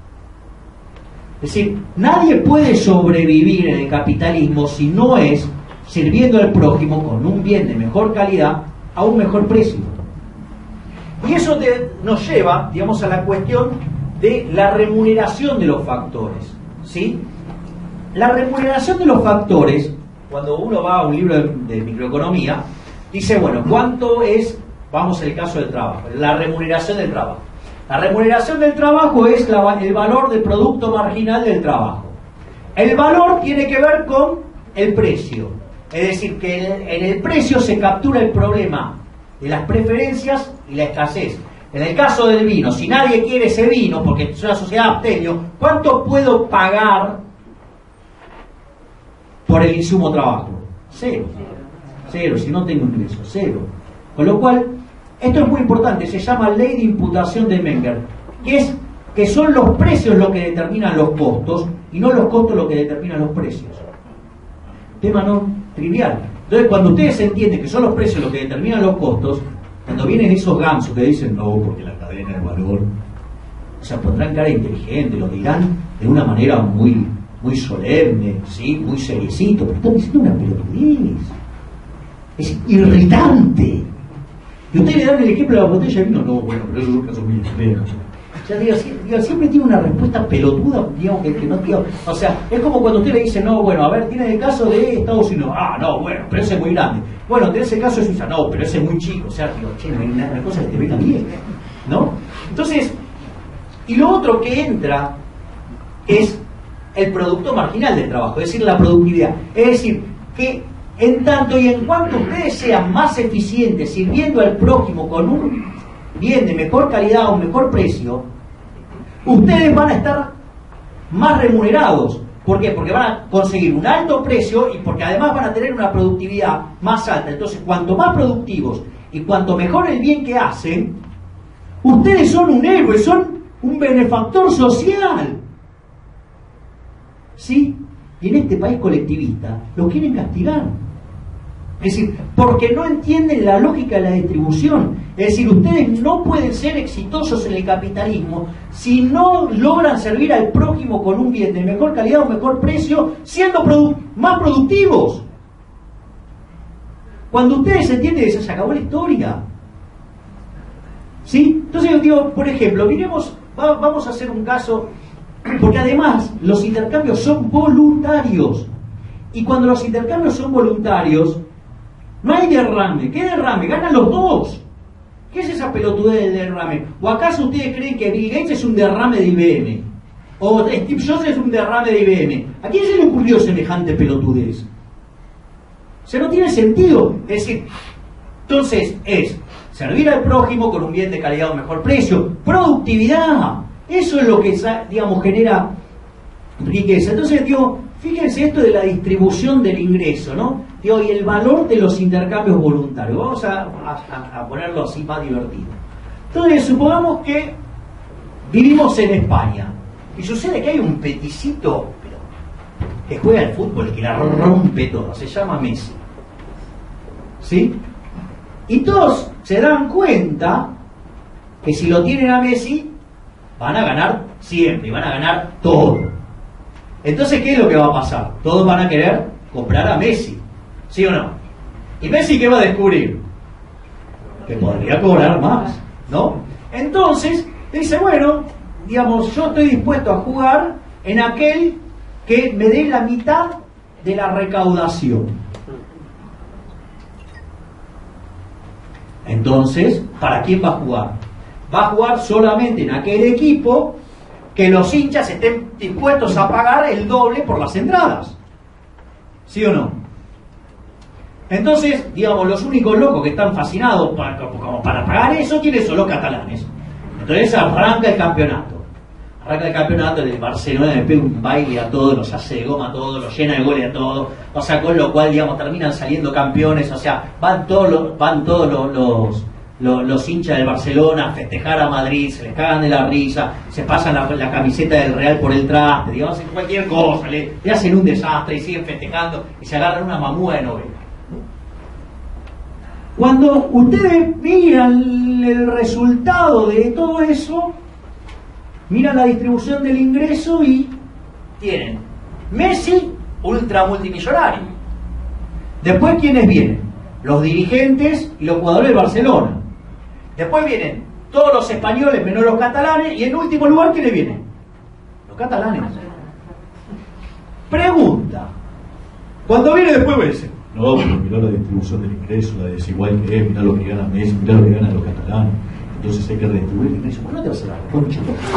Es decir, nadie puede sobrevivir en el capitalismo si no es sirviendo al prójimo con un bien de mejor calidad a un mejor precio. Y eso te, nos lleva, digamos, a la cuestión de la remuneración de los factores, ¿sí? La remuneración de los factores, cuando uno va a un libro de, de microeconomía, dice, bueno, ¿cuánto es, vamos al caso del trabajo, la remuneración del trabajo? La remuneración del trabajo es la, el valor del producto marginal del trabajo. El valor tiene que ver con el precio. Es decir, que en, en el precio se captura el problema de las preferencias y la escasez. En el caso del vino, si nadie quiere ese vino, porque es una sociedad abstemio, ¿cuánto puedo pagar por el insumo trabajo? Cero. Cero, si no tengo ingreso, cero. Con lo cual, esto es muy importante, se llama ley de imputación de Menger, que es que son los precios lo que determinan los costos y no los costos lo que determinan los precios. Tema no trivial. Entonces, cuando ustedes entienden que son los precios lo que determinan los costos, cuando vienen esos gansos que dicen no, porque la cadena de valor, o sea, pondrán cara inteligente, lo dirán de una manera muy, muy solemne, ¿sí? Muy seriecito, pero están diciendo una pelotudez. Es irritante. Y ustedes le dan el ejemplo de la botella de vino, no, bueno, pero eso es un caso muy extremo. O sea, digo, digo, siempre tiene una respuesta pelotuda, digamos, que, que no, digo, o sea, es como cuando usted le dice, no, bueno, a ver, tiene el caso de Estados Unidos, ah, no, bueno, pero ese es muy grande. Bueno, tenés el caso de Suiza, no, pero ese es muy chico, o sea, digo, che, no hay una cosa que te venga bien, ¿no? Entonces, y lo otro que entra es el producto marginal del trabajo, es decir, la productividad. Es decir, que en tanto y en cuanto ustedes sean más eficientes sirviendo al prójimo con un bien de mejor calidad o mejor precio, ustedes van a estar más remunerados. ¿Por qué? Porque van a conseguir un alto precio y porque además van a tener una productividad más alta. Entonces, cuanto más productivos y cuanto mejor el bien que hacen, ustedes son un héroe, son un benefactor social. ¿Sí? Y en este país colectivista los quieren castigar. Es decir, porque no entienden la lógica de la distribución. Es decir, ustedes no pueden ser exitosos en el capitalismo si no logran servir al prójimo con un bien de mejor calidad o mejor precio, siendo produ- más productivos. Cuando ustedes entienden eso, se acabó la historia. ¿Sí? Entonces yo digo, por ejemplo, miremos, va, vamos a hacer un caso, porque además los intercambios son voluntarios. Y cuando los intercambios son voluntarios, no hay derrame. ¿Qué derrame? Ganan los dos. ¿Qué es esa pelotudez del derrame? ¿O acaso ustedes creen que Bill Gates es un derrame de I B M? ¿O Steve Jobs es un derrame de I B M? ¿A quién se le ocurrió semejante pelotudez? O sea, no tiene sentido. Es decir, entonces es servir al prójimo con un bien de calidad o mejor precio. Productividad. Eso es lo que, digamos, genera riqueza. Entonces, digo, fíjense esto de la distribución del ingreso, ¿no? Digo, y el valor de los intercambios voluntarios. Vamos a, a, a ponerlo así más divertido. Entonces, supongamos que vivimos en España y sucede que hay un peticito pero, que juega al fútbol, que la rompe toda, se llama Messi. ¿Sí? Y todos se dan cuenta que si lo tienen a Messi, van a ganar siempre, van a ganar todo. Entonces, ¿qué es lo que va a pasar? Todos van a querer comprar a Messi, ¿sí o no? ¿Y Messi qué va a descubrir? Que podría cobrar más, ¿no? Entonces, dice, bueno, digamos, yo estoy dispuesto a jugar en aquel que me dé la mitad de la recaudación. Entonces, ¿para quién va a jugar? Va a jugar solamente en aquel equipo que los hinchas estén dispuestos a pagar el doble por las entradas. ¿Sí o no? Entonces, digamos, los únicos locos que están fascinados para, como para pagar eso, ¿quiénes son? Los catalanes. Entonces arranca el campeonato. Arranca el campeonato, el Barcelona le pega un baile a todos, los hace de goma a todos, los llena de goles a todos, o sea, con lo cual, digamos, terminan saliendo campeones, o sea, van todos los, van todos los, los Los, los hinchas del Barcelona a festejar a Madrid, se les cagan de la risa, se pasan la, la camiseta del Real por el traste, digamos, hacen cualquier cosa, le, le hacen un desastre y siguen festejando y se agarran una mamúa de novela. Cuando ustedes miran el resultado de todo eso, miran la distribución del ingreso y tienen Messi, ultra multimillonario. Después, ¿quiénes vienen? Los dirigentes y los jugadores del Barcelona. Después vienen todos los españoles menos los catalanes y en último lugar, ¿quiénes vienen? Los catalanes. Pregunta. Cuando viene después me dicen, no, pero mirá la distribución del ingreso, la desigual que es, mirá lo que gana Messi, mirá lo que ganan los catalanes. Entonces hay que redistribuir el ingreso. ¿Por qué no te vas a la concha?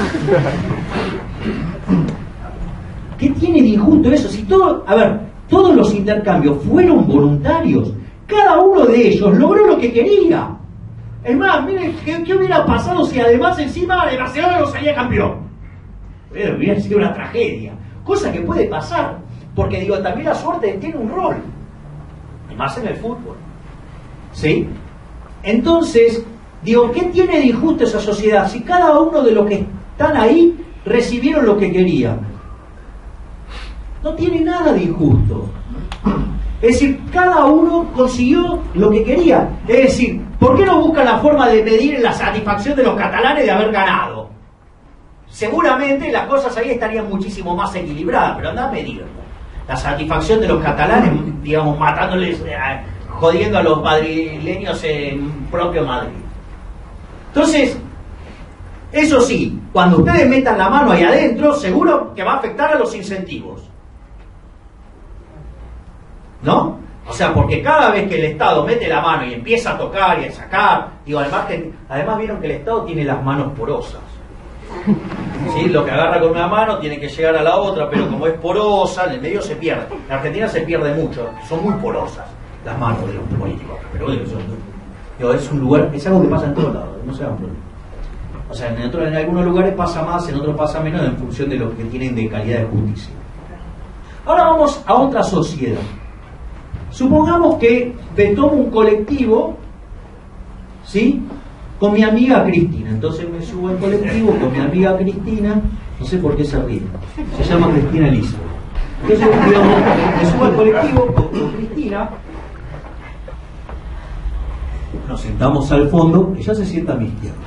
¿Qué tiene de injusto eso? Si todo, a ver, todos los intercambios fueron voluntarios. Cada uno de ellos logró lo que quería. Es más, miren, ¿qué, qué hubiera pasado si además encima de Barcelona no salía campeón? Hubiera, hubiera sido una tragedia. Cosa que puede pasar. Porque, digo, también la suerte tiene un rol. Y más en el fútbol. ¿Sí? Entonces, digo, ¿qué tiene de injusto esa sociedad? Si cada uno de los que están ahí recibieron lo que querían. No tiene nada de injusto. Es decir, cada uno consiguió lo que quería. Es decir, ¿por qué no buscan la forma de medir la satisfacción de los catalanes de haber ganado? Seguramente las cosas ahí estarían muchísimo más equilibradas, pero anda a medirlo. La satisfacción de los catalanes, digamos, matándoles, eh, jodiendo a los madrileños en propio Madrid. Entonces, eso sí, cuando ustedes metan la mano ahí adentro, seguro que va a afectar a los incentivos. ¿No? O sea, porque cada vez que el Estado mete la mano y empieza a tocar y a sacar, digo, además, que, además vieron que el Estado tiene las manos porosas. ¿Sí? Lo que agarra con una mano tiene que llegar a la otra, pero como es porosa, en el medio se pierde. En Argentina se pierde mucho, son muy porosas las manos de los políticos, pero bueno, son, Digo, es un lugar, es algo que pasa en todos lados, no se hagan problema. O sea, en, otro, en algunos lugares pasa más, en otros pasa menos, en función de lo que tienen de calidad de justicia. Ahora vamos a otra sociedad. Supongamos que me tomo un colectivo, ¿sí?, con mi amiga Cristina. Entonces me subo al colectivo con mi amiga Cristina, no sé por qué se ríe, se llama Cristina Elisa. Entonces, digamos, me subo al colectivo con, con Cristina, nos sentamos al fondo, ella se sienta a mi izquierda.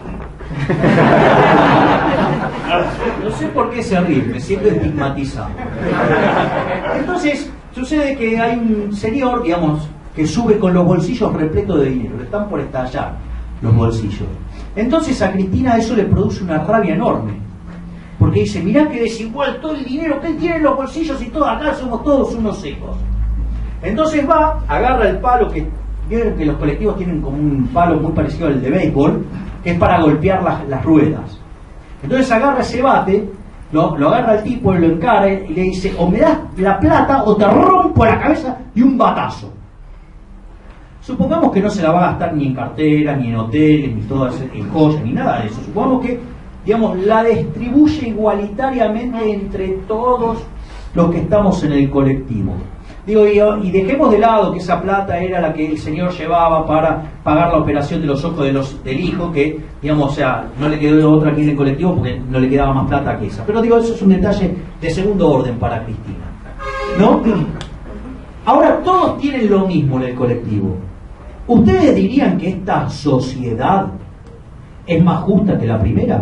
No sé por qué se ríe, me siento estigmatizado. Entonces, sucede que hay un señor, digamos, que sube con los bolsillos repletos de dinero, le están por estallar los bolsillos. Entonces a Cristina eso le produce una rabia enorme, porque dice, mirá que desigual todo el dinero que él tiene en los bolsillos y todo, acá somos todos unos secos. Entonces va, agarra el palo, que vieron que los colectivos tienen como un palo muy parecido al de béisbol, que es para golpear las, las ruedas. Entonces agarra ese bate, lo, lo agarra el tipo y lo encara y le dice, o me das la plata o te rompo la cabeza y un batazo. Supongamos que no se la va a gastar ni en cartera, ni en hoteles, ni todas en joyas, ni nada de eso. Supongamos que, digamos, la distribuye igualitariamente entre todos los que estamos en el colectivo. Digo, y, y dejemos de lado que esa plata era la que el señor llevaba para pagar la operación de los ojos de los, del hijo, que, digamos, o sea, no le quedó otra aquí en el colectivo porque no le quedaba más plata que esa. Pero digo, eso es un detalle de segundo orden para Cristina, ¿no? Ahora todos tienen lo mismo en el colectivo. ¿Ustedes dirían que esta sociedad es más justa que la primera?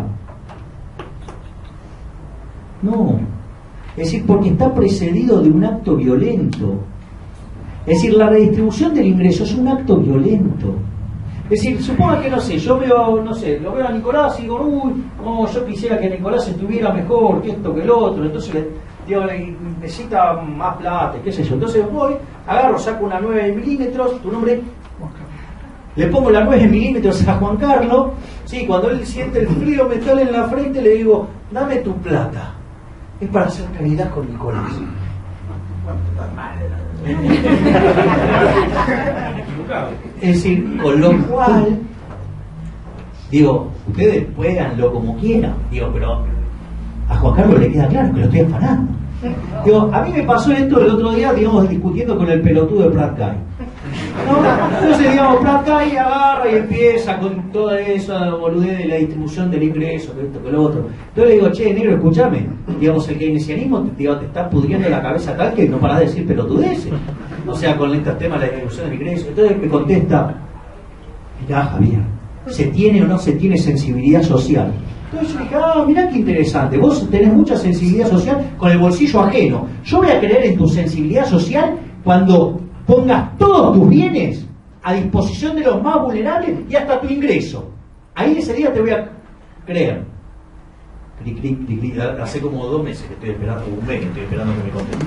No. Es decir, porque está precedido de un acto violento. Es decir, la redistribución del ingreso es un acto violento. Es decir, suponga que, no sé, yo veo, no sé, lo veo a Nicolás y digo, uy, no, yo quisiera que Nicolás estuviera mejor que esto, que el otro, entonces le digo, necesita más plata, qué sé yo. Entonces voy, agarro, saco una nueve milímetros, tu nombre, le pongo la nueve milímetros a Juan Carlos, sí, cuando él siente el frío metal en la frente le digo, dame tu plata. Es para hacer caridad con Nicolás. Es decir, con lo cual, digo, ustedes puédanlo como quieran, digo, pero a Juan Carlos le queda claro que lo estoy afanando. Digo, a mí me pasó esto el otro día, digamos, discutiendo con el pelotudo de Pratt Guy. ¿No? Entonces, digamos, Pratt Guy agarra y empieza con toda esa boludez de la distribución del ingreso, de esto, que lo otro. Entonces le digo, che, negro, escúchame, digamos, el keynesianismo te, digo, te está pudriendo la cabeza tal que no parás de decir pelotudeces. O sea, con estos temas de la distribución del ingreso. Entonces me contesta, mirá, Javier, ¿se tiene o no se tiene sensibilidad social? Entonces yo dije, ah, mirá qué interesante, vos tenés mucha sensibilidad social con el bolsillo ajeno. Yo voy a creer en tu sensibilidad social cuando pongas todos tus bienes a disposición de los más vulnerables y hasta tu ingreso. Ahí ese día te voy a creer. Clic, clic, clic, clic. Hace como dos meses que estoy esperando, un mes que estoy esperando que me conteste.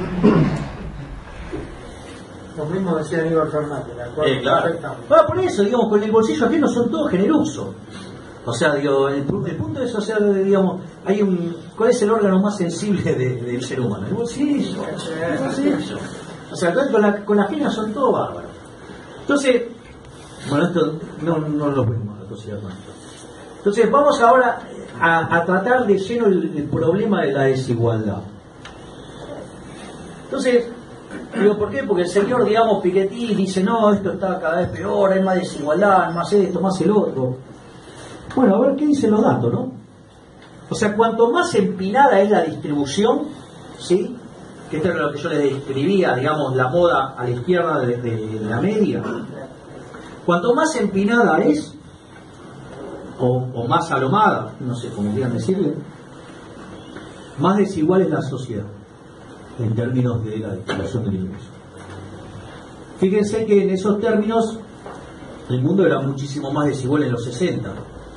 Lo mismo decía Aníbal Fernández, la cual eh, claro. Bueno, por eso, digamos, con el bolsillo ajeno son todos generosos. O sea, digo, el, el punto es, o sea, digamos, hay un, ¿cuál es el órgano más sensible de, del ser humano? El bolsillo. El bolsillo. O sea, con la, con la ajena son todos bárbaros. Entonces, bueno, esto no, no lo vemos a la sociedad más. Entonces, vamos ahora a, a tratar de lleno el, el problema de la desigualdad. Entonces, digo, ¿por qué? Porque el señor, digamos, Piketty dice, no, esto está cada vez peor, hay más desigualdad, más esto, más el otro. Bueno, a ver qué dicen los datos, ¿no? O sea, cuanto más empinada es la distribución, ¿sí? Que esto es lo que yo les describía, digamos, la moda a la izquierda de, de, de la media. Cuanto más empinada es, o, o más aromada, no sé cómo quieran decirle, más desigual es la sociedad en términos de la distribución del ingreso. Fíjense que en esos términos el mundo era muchísimo más desigual en los sesenta.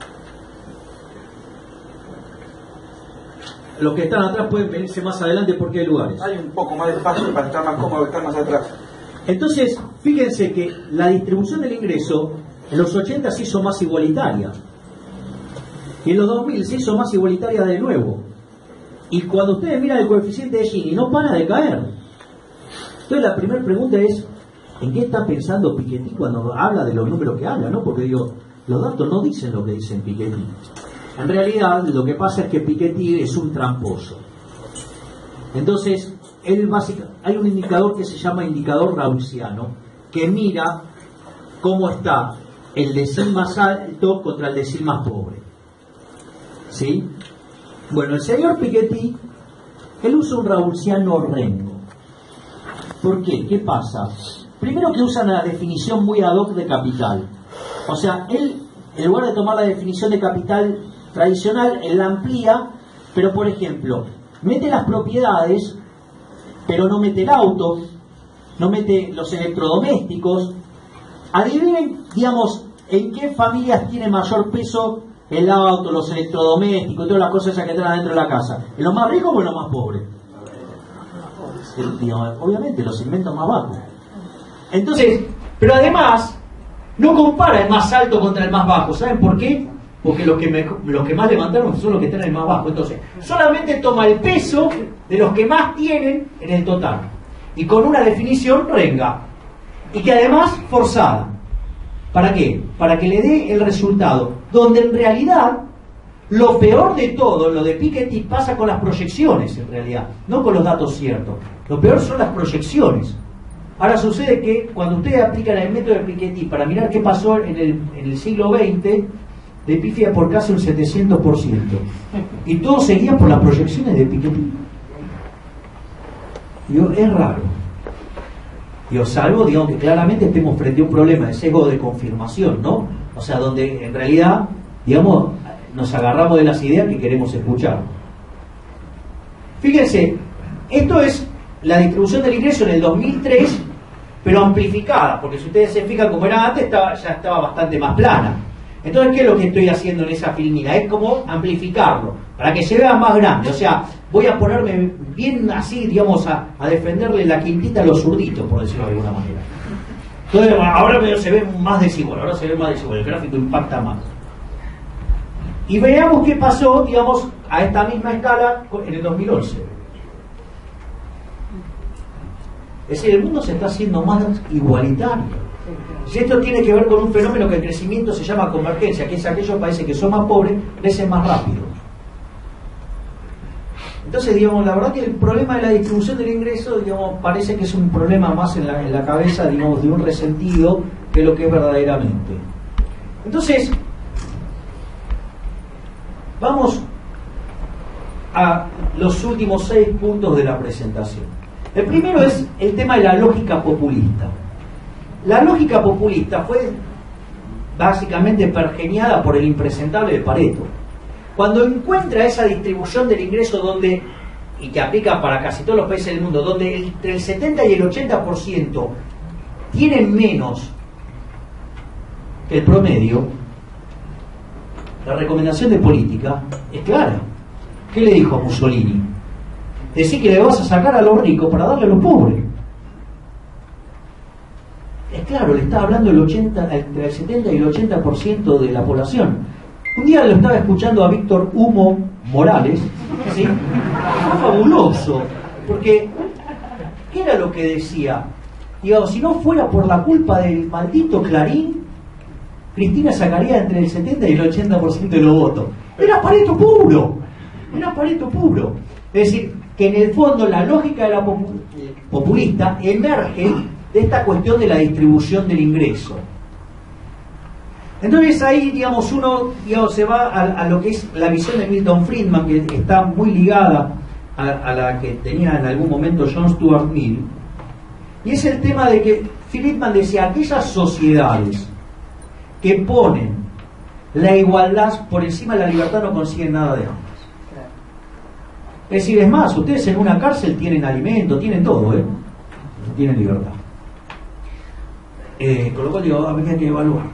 Los que están atrás pueden venirse más adelante porque hay lugares. Hay un poco más de espacio para estar más cómodo, estar más atrás. Entonces, fíjense que la distribución del ingreso en los ochenta se hizo más igualitaria. Y en los dos mil se hizo más igualitaria de nuevo. Y cuando ustedes miran el coeficiente de Gini, no para de caer. Entonces la primera pregunta es, ¿en qué está pensando Piketty cuando habla de los números que habla? ¿No? Porque digo, los datos no dicen lo que dicen Piketty. En realidad, lo que pasa es que Piketty es un tramposo. Entonces, él básica, hay un indicador que se llama indicador gaussiano, que mira cómo está el decil más alto contra el decil más pobre. ¿Sí? Bueno, el señor Piketty, él usa un gaussiano rengo. ¿Por qué? ¿Qué pasa? Primero que usa una definición muy ad hoc de capital. O sea, él, en lugar de tomar la definición de capital tradicional, él la amplía, pero por ejemplo, mete las propiedades, pero no mete el auto, no mete los electrodomésticos. Adivinen, digamos, en qué familias tiene mayor peso el auto, los electrodomésticos, todas las cosas esas que traen dentro de la casa. ¿En los más ricos o en los más pobres? El, digamos, obviamente, los segmentos más bajos. Entonces, pero además, no compara el más alto contra el más bajo. ¿Saben por qué? Porque los que, me, los que más levantaron son los que están en el más bajo. Entonces, solamente toma el peso de los que más tienen en el total. Y con una definición renga. Y que además forzada. ¿Para qué? Para que le dé el resultado. Donde en realidad, lo peor de todo, lo de Piketty, pasa con las proyecciones en realidad. No con los datos ciertos. Lo peor son las proyecciones. Ahora sucede que cuando ustedes aplican el método de Piketty para mirar qué pasó en el, en el siglo veinte, de pifia por casi un setecientos por ciento. Y todo seguía por las proyecciones de Piketty. Digo, es raro. Digo, salvo, digamos, que claramente estemos frente a un problema de sesgo de confirmación, ¿no? O sea, donde en realidad, digamos, nos agarramos de las ideas que queremos escuchar. Fíjense, esto es la distribución del ingreso en el dos mil tres, pero amplificada, porque si ustedes se fijan como era antes, estaba, ya estaba bastante más plana. Entonces, ¿qué es lo que estoy haciendo en esa filmina? Es como amplificarlo, para que se vea más grande. O sea, voy a ponerme bien así, digamos, a, a defenderle la quintita a los zurditos, por decirlo de alguna manera. Entonces, ahora se ve más desigual, ahora se ve más desigual, el gráfico impacta más. Y veamos qué pasó, digamos, a esta misma escala en el dos mil once. Es decir, el mundo se está haciendo más igualitario. Si esto tiene que ver con un fenómeno que el crecimiento se llama convergencia, que es aquellos países que son más pobres, crecen más rápido. Entonces, digamos, la verdad que el problema de la distribución del ingreso, digamos, parece que es un problema más en la, en la cabeza, digamos, de un resentido que lo que es verdaderamente. Entonces, vamos a los últimos seis puntos de la presentación. El primero es el tema de la lógica populista. La lógica populista fue básicamente pergeniada por el impresentable de Pareto. Cuando encuentra esa distribución del ingreso donde, y que aplica para casi todos los países del mundo, donde entre el setenta y el ochenta por ciento tienen menos que el promedio, la recomendación de política es clara. ¿Qué le dijo a Mussolini? Decir que le vas a sacar a los ricos para darle a los pobres. Es claro, le está hablando el ochenta, entre el setenta y el ochenta por ciento de la población. Un día lo estaba escuchando a Víctor Humo Morales, ¿sí? Fue fabuloso, porque ¿qué era lo que decía? Digamos, si no fuera por la culpa del maldito Clarín, Cristina sacaría entre el setenta y el ochenta por ciento de los votos. Era Pareto puro, era Pareto puro. Es decir, que en el fondo la lógica de la populista emerge de esta cuestión de la distribución del ingreso. Entonces ahí, digamos, uno digamos, se va a, a lo que es la visión de Milton Friedman, que está muy ligada a, a la que tenía en algún momento John Stuart Mill, y es el tema de que Friedman decía, aquellas sociedades que ponen la igualdad por encima de la libertad no consiguen nada de ambas. Es decir, es más, ustedes en una cárcel tienen alimento, tienen todo, ¿eh? No tienen libertad. Eh, con lo cual digo, habría que evaluar.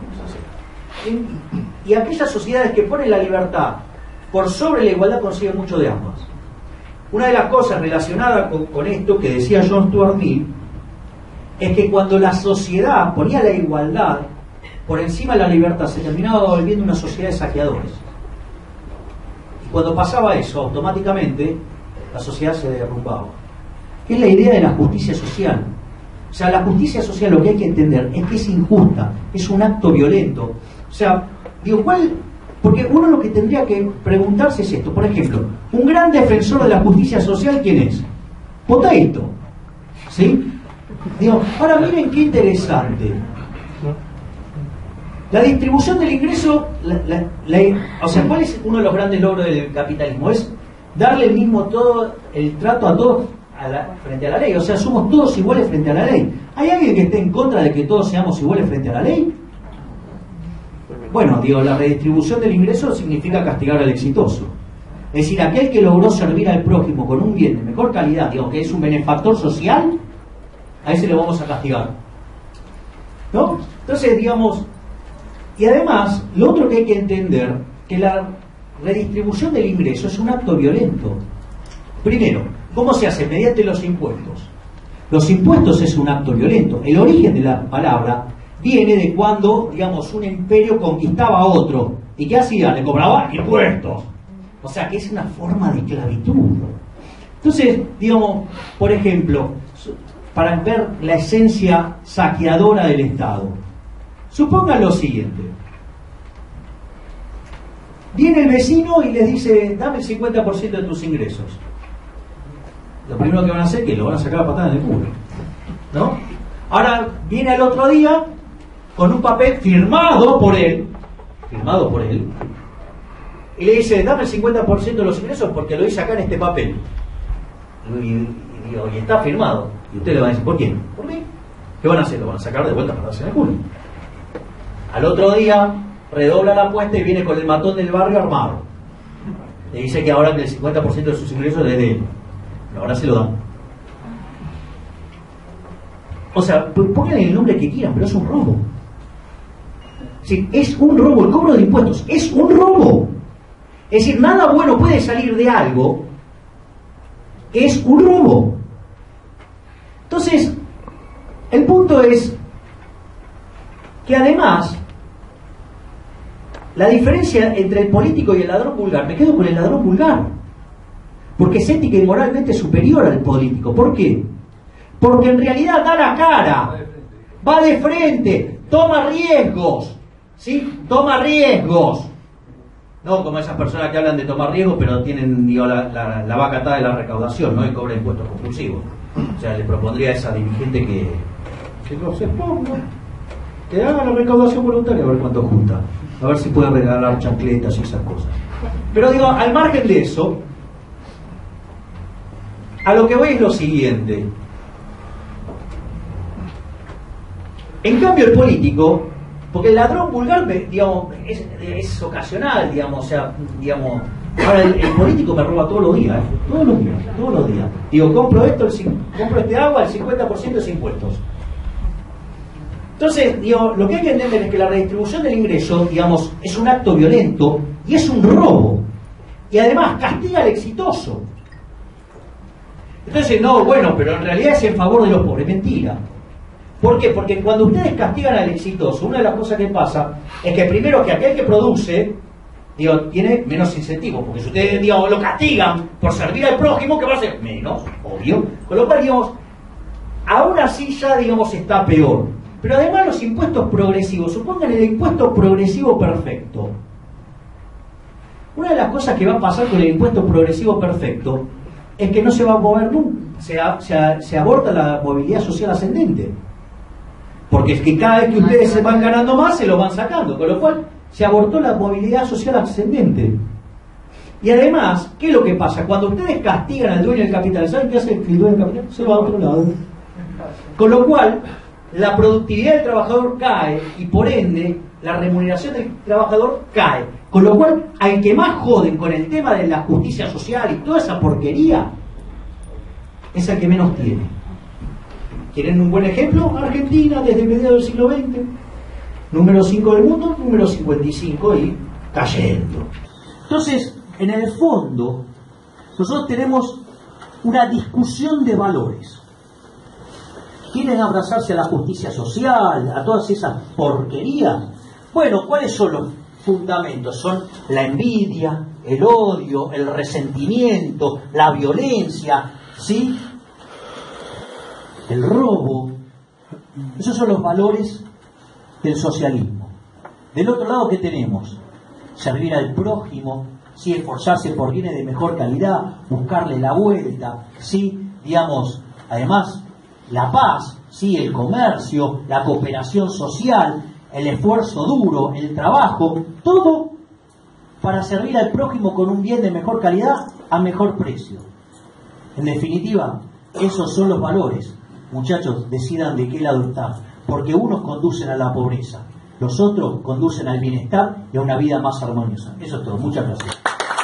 Y aquellas sociedades que ponen la libertad por sobre la igualdad consiguen mucho de ambas. Una de las cosas relacionadas con, con esto que decía John Stuart Mill es que cuando la sociedad ponía la igualdad por encima de la libertad se terminaba volviendo una sociedad de saqueadores. Y cuando pasaba eso, automáticamente la sociedad se derrumbaba. Es la idea de la justicia social. O sea, la justicia social, lo que hay que entender es que es injusta, es un acto violento. O sea, digo, ¿cuál? Porque uno lo que tendría que preguntarse es esto. Por ejemplo, un gran defensor de la justicia social, ¿quién es? Potato. ¿Sí? Digo, ahora miren qué interesante. La distribución del ingreso, la, la, la, o sea, ¿cuál es uno de los grandes logros del capitalismo? Es darle el mismo todo, el trato a todos a la, frente a la ley. O sea, somos todos iguales frente a la ley. ¿Hay alguien que esté en contra de que todos seamos iguales frente a la ley? Bueno, digo, la redistribución del ingreso significa castigar al exitoso. Es decir, aquel que logró servir al prójimo con un bien de mejor calidad, digo, que es un benefactor social, a ese lo vamos a castigar. ¿No? Entonces, digamos, y además, lo otro que hay que entender, que la redistribución del ingreso es un acto violento. Primero, ¿cómo se hace? Mediante los impuestos. Los impuestos es un acto violento. El origen de la palabra viene de cuando, digamos, un imperio conquistaba a otro. ¿Y qué hacía? Le cobraba impuestos. O sea, que es una forma de esclavitud. Entonces, digamos, por ejemplo, para ver la esencia saqueadora del Estado, supongan lo siguiente. Viene el vecino y les dice, dame el cincuenta por ciento de tus ingresos. Lo primero que van a hacer es que lo van a sacar a patada en el culo, ¿no? Ahora viene el otro día con un papel firmado por él, firmado por él, y le dice, dame el cincuenta por ciento de los ingresos porque lo hice acá en este papel. Y, y, digo, y está firmado. Y usted le va a decir, ¿por quién? ¿Por mí? ¿Qué van a hacer? Lo van a sacar de vuelta para darse en el culo. Al otro día redobla la apuesta y viene con el matón del barrio armado. Le dice que ahora que el cincuenta por ciento de sus ingresos es de él. Pero ahora se lo dan. O sea, pongan el nombre que quieran, pero es un robo. Sí, es un robo. El cobro de impuestos es un robo. Es decir, nada bueno puede salir de algo que es un robo. Entonces, el punto es que además la diferencia entre el político y el ladrón vulgar, me quedo con el ladrón vulgar, porque es ética y moralmente superior al político. ¿Por qué? Porque en realidad da la cara, va de frente, toma riesgos, ¿sí? Toma riesgos. No como esas personas que hablan de tomar riesgos, pero tienen, digo, la, la, la vaca atada de la recaudación, ¿no? Y cobra impuestos compulsivos. O sea, le propondría a esa dirigente que, que no se exponga, que haga la recaudación voluntaria, a ver cuánto junta, a ver si puede regalar chancletas y esas cosas. Pero digo, al margen de eso, a lo que voy es lo siguiente. En cambio, el político, porque el ladrón vulgar, digamos, es, es ocasional, digamos, o sea, digamos, ahora el, el político me roba todos los días, ¿eh? todos los días, todos los días. Digo, compro esto, el, compro este agua, el cincuenta por ciento es impuestos. Entonces, digo, lo que hay que entender es que la redistribución del ingreso, digamos, es un acto violento y es un robo. Y además castiga al exitoso. Entonces, no, bueno, pero en realidad es en favor de los pobres. Mentira. ¿Por qué? Porque cuando ustedes castigan al exitoso, una de las cosas que pasa es que primero que aquel que produce, digo, tiene menos incentivos, porque si ustedes, digamos, lo castigan por servir al prójimo, ¿qué va a hacer? Menos, obvio. Con lo cual, digamos, aún así ya, digamos, está peor. Pero además los impuestos progresivos, supongan el impuesto progresivo perfecto. Una de las cosas que va a pasar con el impuesto progresivo perfecto es que no se va a mover nunca, se, se, se aborta la movilidad social ascendente. Porque es que cada vez que ustedes se van ganando más, se lo van sacando, con lo cual se abortó la movilidad social ascendente. Y además, ¿qué es lo que pasa? Cuando ustedes castigan al dueño del capital, ¿saben qué hace el dueño del capital? Se va a otro lado. Con lo cual, la productividad del trabajador cae y por ende la remuneración del trabajador cae. Con lo cual, al que más joden con el tema de la justicia social y toda esa porquería, es el que menos tiene. ¿Quieren un buen ejemplo? Argentina, desde mediados del siglo veinte. Número cinco del mundo, número cincuenta y cinco y cayendo. Entonces, en el fondo, nosotros tenemos una discusión de valores. ¿Quieren abrazarse a la justicia social, a todas esas porquerías? Bueno, ¿cuáles son los fundamentos? Son la envidia, el odio, el resentimiento, la violencia, ¿sí? El robo, Esos son los valores del socialismo. Del otro lado, ¿qué tenemos? Servir al prójimo, ¿sí? Esforzarse por bienes de mejor calidad, buscarle la vuelta, ¿sí? Digamos, además, la paz, ¿sí? El comercio, la cooperación social, el esfuerzo duro, el trabajo, todo para servir al prójimo con un bien de mejor calidad a mejor precio. En definitiva, esos son los valores. Muchachos, decidan de qué lado están, porque unos conducen a la pobreza, los otros conducen al bienestar y a una vida más armoniosa. Eso es todo. Muchas gracias.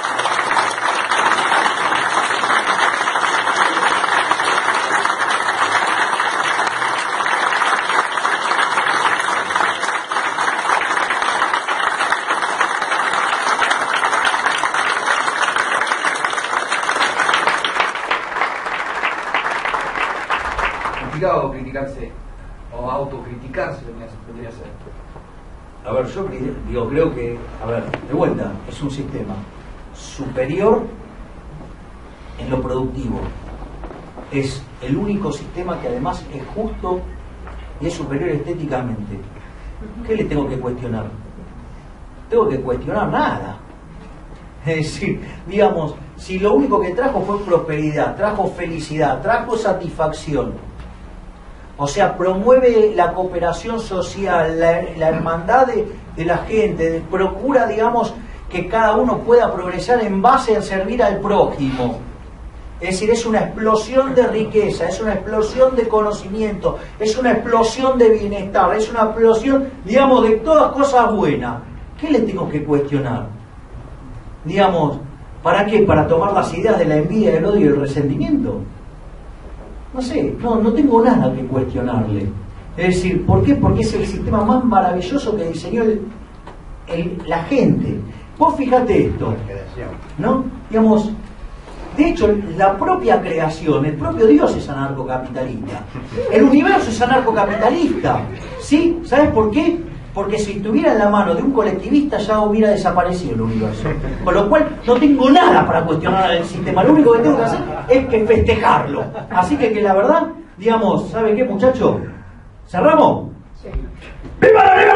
O criticarse o autocriticarse podría ser. A ver, yo digo, creo que, a ver, de vuelta, es un sistema superior en lo productivo. Es el único sistema que además es justo y es superior estéticamente. ¿Qué le tengo que cuestionar? Tengo que cuestionar nada. Es decir, digamos, si lo único que trajo fue prosperidad, trajo felicidad, trajo satisfacción, o sea, promueve la cooperación social, la, la hermandad de, de la gente, procura, digamos, que cada uno pueda progresar en base a servir al prójimo. Es decir, es una explosión de riqueza, es una explosión de conocimiento, es una explosión de bienestar, es una explosión, digamos, de todas cosas buenas. ¿Qué le tengo que cuestionar? Digamos, ¿para qué? ¿Para tomar las ideas de la envidia, del odio y el resentimiento? No sé, no, no tengo nada que cuestionarle. Es decir, ¿por qué? Porque es el sistema más maravilloso que diseñó el, el, la gente. Vos fíjate esto, ¿no? Digamos, de hecho, la propia creación, el propio Dios es anarcocapitalista. El universo es anarcocapitalista. ¿Sí? ¿Sabes por qué? Porque si estuviera en la mano de un colectivista ya hubiera desaparecido el universo. Con lo cual no tengo nada para cuestionar el sistema. Lo único que tengo que hacer es que festejarlo. Así que, que la verdad, digamos, ¿sabe qué, muchacho? ¿Cerramos? Sí. ¡Viva la libertad!